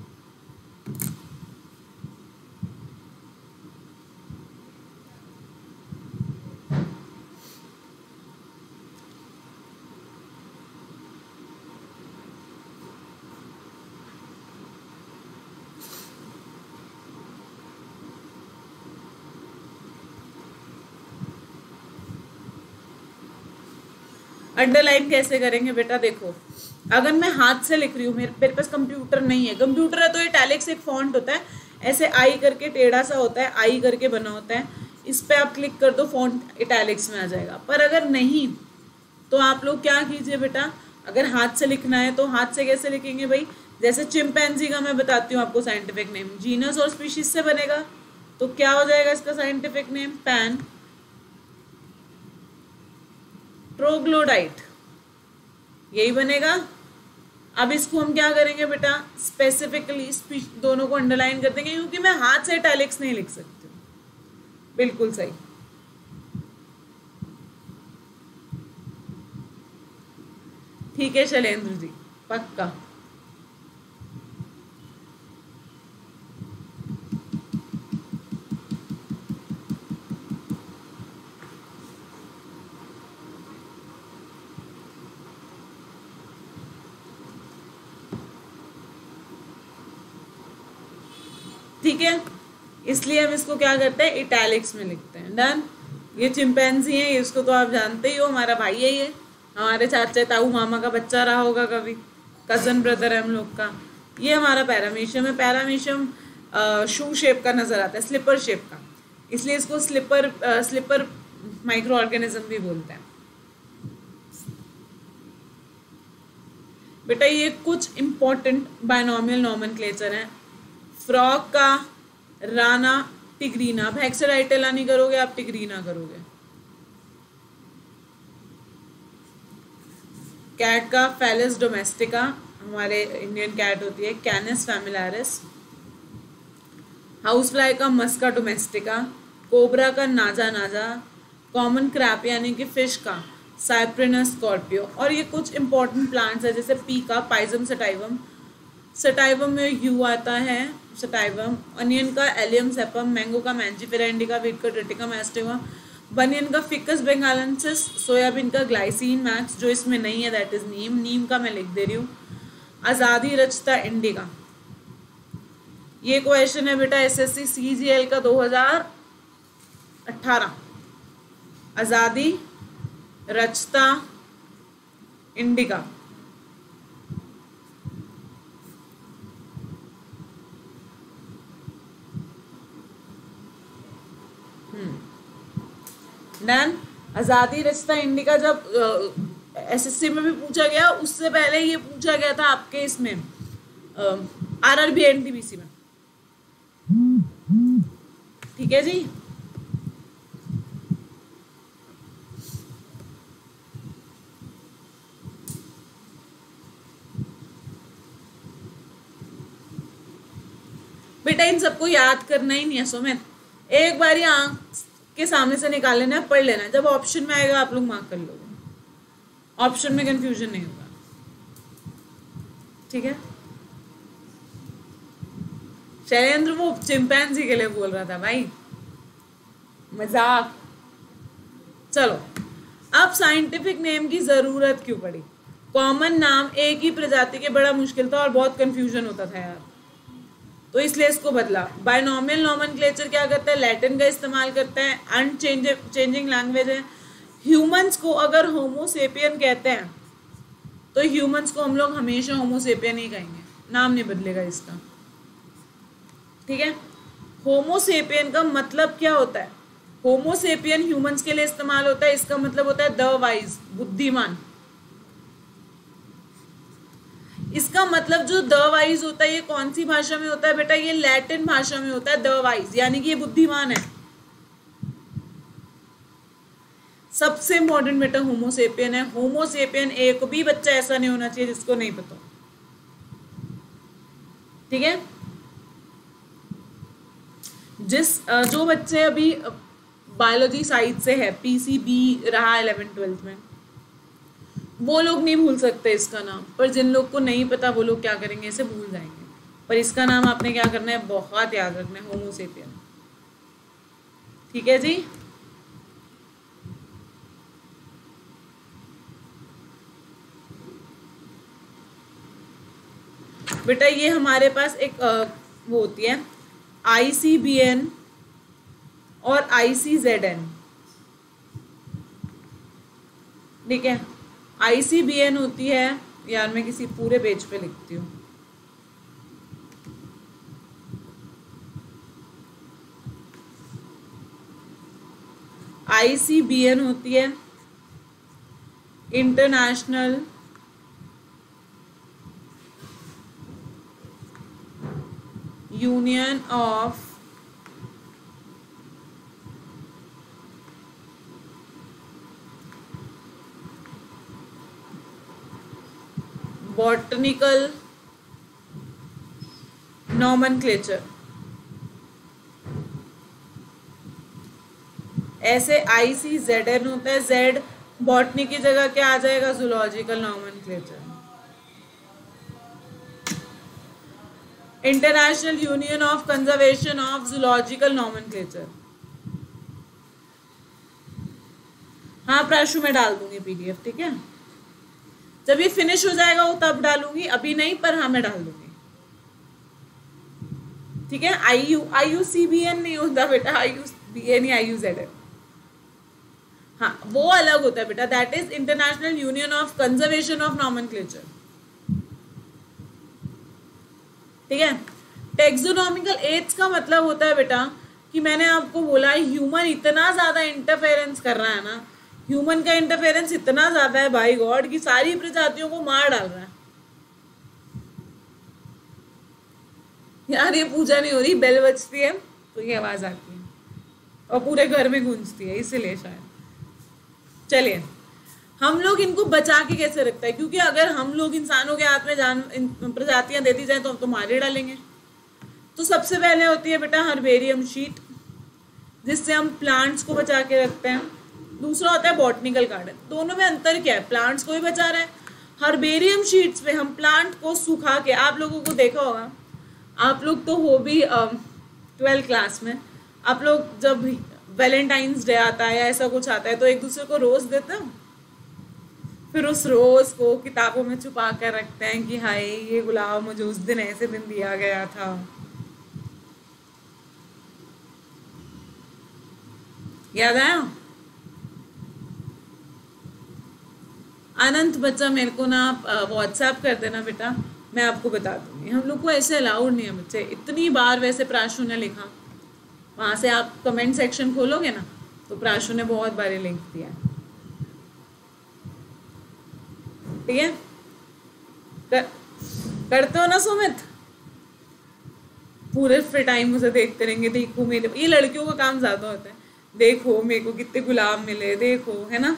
अंडरलाइन कैसे करेंगे बेटा? देखो, अगर मैं हाथ से लिख रही हूँ, मेरे मेरे पास कंप्यूटर नहीं है, कंप्यूटर है तो इटैलिक्स एक फॉन्ट होता है, ऐसे आई करके टेढ़ा सा होता है, आई करके बना होता है, इस पे आप क्लिक कर दो फॉन्ट इटैलिक्स में आ जाएगा। पर अगर नहीं तो आप लोग क्या कीजिए बेटा, अगर हाथ से लिखना है तो हाथ से कैसे लिखेंगे भाई? जैसे चिंपैंजी का मैं बताती हूँ आपको साइंटिफिक नेम, जीनस और स्पीशीज से बनेगा, तो क्या हो जाएगा इसका साइंटिफिक नेम? पैन ट्रोग्लोडाइट, यही बनेगा। अब इसको हम क्या करेंगे बेटा, स्पेसिफिकली दोनों को अंडरलाइन कर देंगे, क्योंकि मैं हाथ से इटैलिक्स नहीं लिख सकती हूँ। बिल्कुल सही। ठीक है शैलेंद्र जी, पक्का। ठीक है, इसलिए हम इसको क्या करते हैं, इटैलिक्स में लिखते हैं। डन। ये चिंपैंजी है, इसको तो आप जानते ही हो, हमारा भाई है, ये हमारे चाचा ताऊ मामा का बच्चा रहा होगा कभी, कजन ब्रदर है हम लोग का। ये हमारा पैरामीशियम है। पैरामीशियम शू शेप का नजर आता है, स्लिपर शेप का, इसलिए इसको स्लिपर स्लिपर माइक्रो ऑर्गेनिज्म भी बोलते हैं। बेटा ये कुछ इंपॉर्टेंट बायनॉमियल नॉमेनक्लेचर हैं। फ्रॉग का राना टिग्रीना, अब हेक्सेडाइटेला नहीं करोगे आप, टिग्रीना करोगे। कैट का फेलिस डोमेस्टिका, हमारे इंडियन कैट होती है, कैनिस फैमिलियारिस। हाउस फ्लाई का मस्का डोमेस्टिका, कोबरा का नाजा नाजा, कॉमन क्रैप यानी कि फिश का साइप्रिनस स्कॉर्पियो। और ये कुछ इंपॉर्टेंट प्लांट्स है, जैसे पी का पाइजम सटाइवम, सटाइवम में यू आता है, सटाइवम। अनियन का एलियम सेपम, मैंगो का मैंजीफेरा इंडिका, वीट का ट्रिटिकम एस्टिवा, बनियन का फिकस बेंगालेंसिस, सोयाबीन का ग्लाइसिन मैक्स, जो इसमें नहीं है दैट इज नीम, नीम का मैं लिख दे रही हूँ। आज़ादी रचता इंडिका, ये क्वेश्चन है बेटा एसएससी सीजीएल का दो हज़ार अठारह। आज़ादी रचता इंडिका, डन। आज़ादी रचता इंडिका जब एसएससी में भी पूछा गया, उससे पहले ये पूछा गया था आपके इसमें आरआरबी एनटीपीसी में। ठीक है जी। बेटा इन सबको याद करना ही नहीं है सुमित, एक बार ही आंख के सामने से निकाल लेना है, पढ़ लेना है, जब ऑप्शन में आएगा आप लोग मार्क कर लोगे, ऑप्शन में कंफ्यूजन नहीं होगा। ठीक है, शैलेंद्र वो चिंपैंजी के लिए बोल रहा था भाई, मजाक। चलो, अब साइंटिफिक नेम की जरूरत क्यों पड़ी? कॉमन नाम एक ही प्रजाति के बड़ा मुश्किल था और बहुत कंफ्यूजन होता था यार, तो इसलिए इसको बदला। बायनॉमियल नॉमेनक्लेचर क्या करता है? लैटिन का इस्तेमाल करता है, अनचेंज चेंजिंग लैंग्वेज है। ह्यूमंस को अगर होमोसेपियन कहते हैं तो ह्यूमंस को हम लोग हमेशा होमोसेपियन ही कहेंगे, नाम नहीं बदलेगा इसका, ठीक है। होमोसेपियन का मतलब क्या होता है? होमोसेपियन ह्यूमंस के लिए इस्तेमाल होता है, इसका मतलब होता है द वाइज, बुद्धिमान। इसका मतलब जो द वाइज होता है ये कौन सी भाषा में होता है बेटा? ये लैटिन भाषा में होता है द वाइज, यानी कि ये बुद्धिमान है। सबसे इम्पोर्टेंट बेटा होमोसेपियन है। होमोसेपियन एक भी बच्चा ऐसा नहीं होना चाहिए जिसको नहीं पता, ठीक है। जिस जो बच्चे अभी बायोलॉजी साइड से है, पीसीबी रहा इलेवन ट्वेल्थ में, वो लोग नहीं भूल सकते इसका नाम, पर जिन लोग को नहीं पता वो लोग क्या करेंगे? इसे भूल जाएंगे। पर इसका नाम आपने क्या करना है? बहुत याद रखना है, होमोसेपियन, ठीक है जी। बेटा ये हमारे पास एक वो होती है आईसीबीएन और आईसीजेडएन, ठीक है। आईसीबीएन होती है, यार मैं किसी पूरे पेज पे लिखती हूँ, आईसीबीएन होती है International Union of Botanical Nomenclature. ऐसे आई सी जेड एन होता है, जेड बॉटनी की जगह क्या आ जाएगा? Zoological nomenclature. International Union of Conservation of Zoological Nomenclature. हाँ प्राशु में डाल दूंगी पीडीएफ, ठीक है। जब ये फिनिश हो जाएगा वो तब डालूंगी, अभी नहीं, पर हाँ मैं डाल दूंगी, ठीक है। I U I U C B N नहीं होता बेटा, आई यू बी एन ही आई यू जेड एन, हाँ वो अलग होता है बेटा, that is International Union of Conservation of Nomenclature, ठीक है। टेक्सोनॉमिकल एड्स का मतलब होता है बेटा कि मैंने आपको बोला ह्यूमन इतना ज्यादा इंटरफेरेंस कर रहा है ना, ह्यूमन का इंटरफेरेंस इतना ज्यादा है बाय गॉड कि सारी प्रजातियों को मार डाल रहा है। यार ये पूजा नहीं हो रही, बेल बजती है तो ये आवाज आती है और पूरे घर में गूंजती है, इसीलिए शायद। चलिए, हम लोग इनको बचा के कैसे रखते हैं? क्योंकि अगर हम लोग इंसानों के हाथ में जान प्रजातियां दे दी जाए तो हम तो मारे डालेंगे। तो सबसे पहले होती है बेटा हर्बेरियम शीट, जिससे हम प्लांट्स को बचा के रखते हैं। दूसरा होता है बॉटनिकल गार्डन। दोनों में अंतर क्या है? प्लांट्स को भी बचा रहे हैं। हर्बेरियम शीट्स पे हम प्लांट को सुखा के, आप लोगों को देखा होगा, आप लोग तो हो भी ट्वेल्थ क्लास में, आप लोग जब वैलेंटाइंस डे आता है या ऐसा कुछ आता है तो एक दूसरे को रोज देते हो, फिर उस रोज को किताबों में छुपा कर रखते हैं कि हाय ये गुलाब मुझे उस दिन ऐसे दिन दिया गया था। याद आया? अनंत बच्चा मेरे को ना आप व्हाट्सएप कर देना बेटा, मैं आपको बता दूंगी। हम लोग को ऐसे अलाउड नहीं है बच्चे, इतनी बार वैसे प्राशु ने लिखा, वहां से आप कमेंट सेक्शन खोलोगे ना तो प्राशु ने बहुत बार लिख दिया, ठीक है। कर, करते हो ना सुमित? पूरे फ्री टाइम मुझे देखते रहेंगे, देखो मेरे, ये लड़कियों का काम ज्यादा होता है, देखो मेरे को कितने गुलाब मिले, देखो, है ना।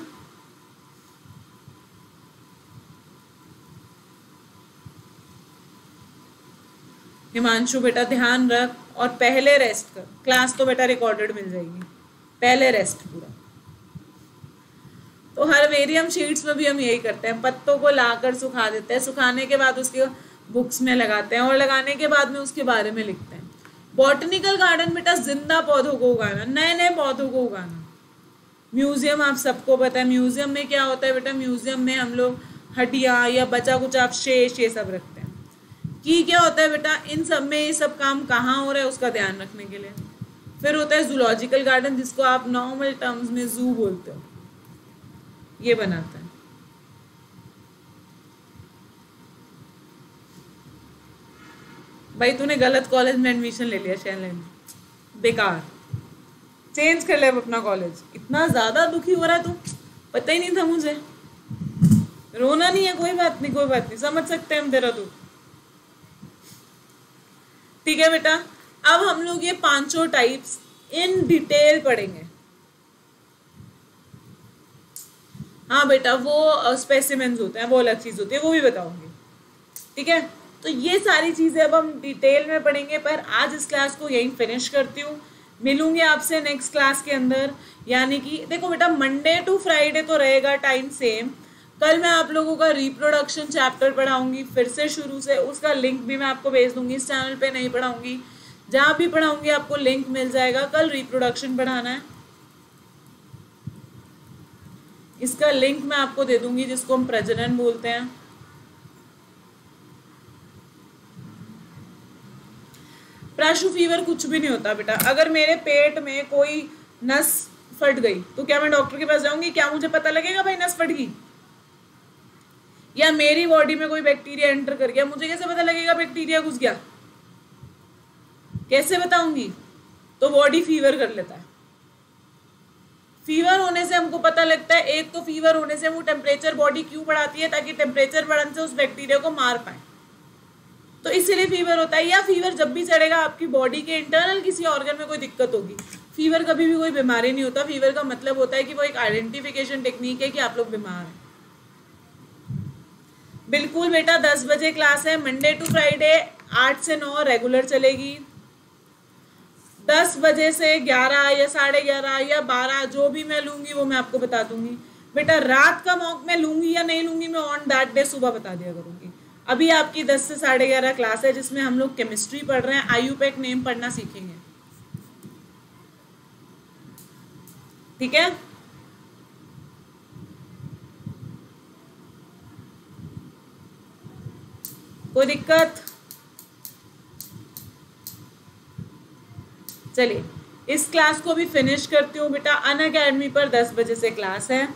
हिमांशु बेटा ध्यान रख और पहले रेस्ट कर, क्लास तो बेटा रिकॉर्डेड मिल जाएगी, पहले रेस्ट पूरा। तो हर्बेरियम शीट्स में भी हम यही करते हैं, पत्तों को लाकर सुखा देते हैं, सुखाने के बाद उसकी बुक्स में लगाते हैं और लगाने के बाद में उसके बारे में लिखते हैं। बॉटनिकल गार्डन बेटा जिंदा पौधों को उगाना, नए नए पौधों को उगाना। म्यूजियम आप सबको पता है, म्यूजियम में क्या होता है बेटा, म्यूजियम में हम लोग हड्डियाँ या बचा कुछ अवशेष ये सब रखते हैं। की क्या होता है बेटा, इन सब में ये सब काम कहाँ हो रहा है उसका ध्यान रखने के लिए। फिर होता है जूलॉजिकल गार्डन, जिसको आप नॉर्मल टर्म्स में जू बोलते हो, ये बनाता है। भाई तूने गलत कॉलेज में एडमिशन ले लिया शैलेंद्र, बेकार, चेंज कर ले अब अपना कॉलेज। इतना ज्यादा दुखी हो रहा है तू, पता ही नहीं था मुझे। रोना नहीं है, कोई बात नहीं, कोई बात नहीं, समझ सकते हैं हम तेरा दुख। ठीक है बेटा, अब हम लोग ये पांचों टाइप्स इन डिटेल पढ़ेंगे। हाँ बेटा, वो स्पेसिमेंस होते हैं, वो अलग चीज होती है, वो भी बताऊंगी। ठीक है, तो ये सारी चीजें अब हम डिटेल में पढ़ेंगे। पर आज इस क्लास को यहीं फिनिश करती हूँ, मिलूंगी आपसे नेक्स्ट क्लास के अंदर। यानी कि देखो बेटा, मंडे टू फ्राइडे तो रहेगा टाइम सेम। कल मैं आप लोगों का रिप्रोडक्शन चैप्टर पढ़ाऊंगी फिर से शुरू से, उसका लिंक भी मैं आपको भेज दूंगी। इस चैनल पे नहीं पढ़ाऊंगी, जहाँ भी पढ़ाऊंगी आपको लिंक मिल जाएगा। कल रिप्रोडक्शन पढ़ाना है, इसका लिंक मैं आपको दे दूंगी, जिसको हम प्रजनन बोलते हैं। प्राशु फीवर कुछ भी नहीं होता बेटा। अगर मेरे पेट में कोई नस फट गई तो क्या मैं डॉक्टर के पास जाऊंगी? क्या मुझे पता लगेगा भाई नस फट गई? या मेरी बॉडी में कोई बैक्टीरिया एंटर कर गया, मुझे कैसे पता लगेगा बैक्टीरिया घुस गया? कैसे बताऊंगी? तो बॉडी फीवर कर लेता है। फीवर होने से हमको पता लगता है, एक तो फीवर होने से वो टेम्परेचर बॉडी क्यों बढ़ाती है, ताकि टेम्परेचर बढ़ने से उस बैक्टीरिया को मार पाए, तो इसीलिए फीवर होता है। या फीवर जब भी चढ़ेगा आपकी बॉडी के इंटरनल किसी ऑर्गन में कोई दिक्कत होगी। फीवर कभी भी कोई बीमारी नहीं होता। फीवर का मतलब होता है कि वो एक आइडेंटिफिकेशन टेक्निक है कि आप लोग बीमार हैं। बिल्कुल बेटा, दस बजे क्लास है, मंडे टू फ्राइडे आठ से नौ रेगुलर चलेगी। दस बजे से ग्यारह या साढ़े ग्यारह या बारह जो भी मैं लूंगी वो मैं आपको बता दूंगी। बेटा रात का मॉक मैं लूंगी या नहीं लूंगी, मैं ऑन दैट डे सुबह बता दिया करूंगी। अभी आपकी दस से साढ़े ग्यारह क्लास है, जिसमें हम लोग केमिस्ट्री पढ़ रहे हैं, आयुपैक नेम पढ़ना सीखेंगे। ठीक है, कोई दिक्कत? चलिए इस क्लास को भी फिनिश करती हूँ बेटा। अनअकैडमी पर दस बजे से क्लास है,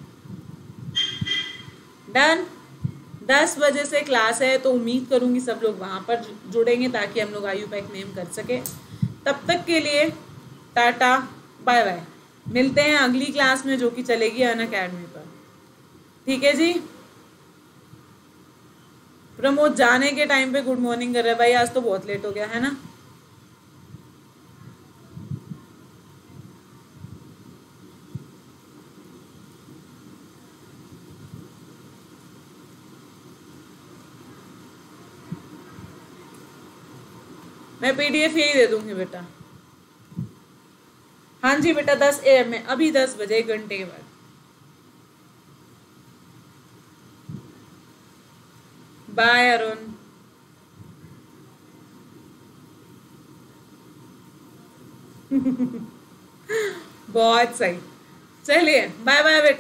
डन। दस बजे से क्लास है, तो उम्मीद करूंगी सब लोग वहां पर जुड़ेंगे ताकि हम लोग आयुपैक नेम कर सके। तब तक के लिए टाटा बाय बाय, मिलते हैं अगली क्लास में जो कि चलेगी अनअकैडमी पर। ठीक है जी। प्रमोद जाने के टाइम पे गुड मॉर्निंग कर रहे हैं भाई, आज तो बहुत लेट हो गया है ना। मैं पीडीएफ यही दे दूंगी बेटा। हाँ जी बेटा, दस ए एम में, अभी दस बजे, एक घंटे के बाद। बाय अरुण। बहुत सही, चलिए बाय बाय बेटा।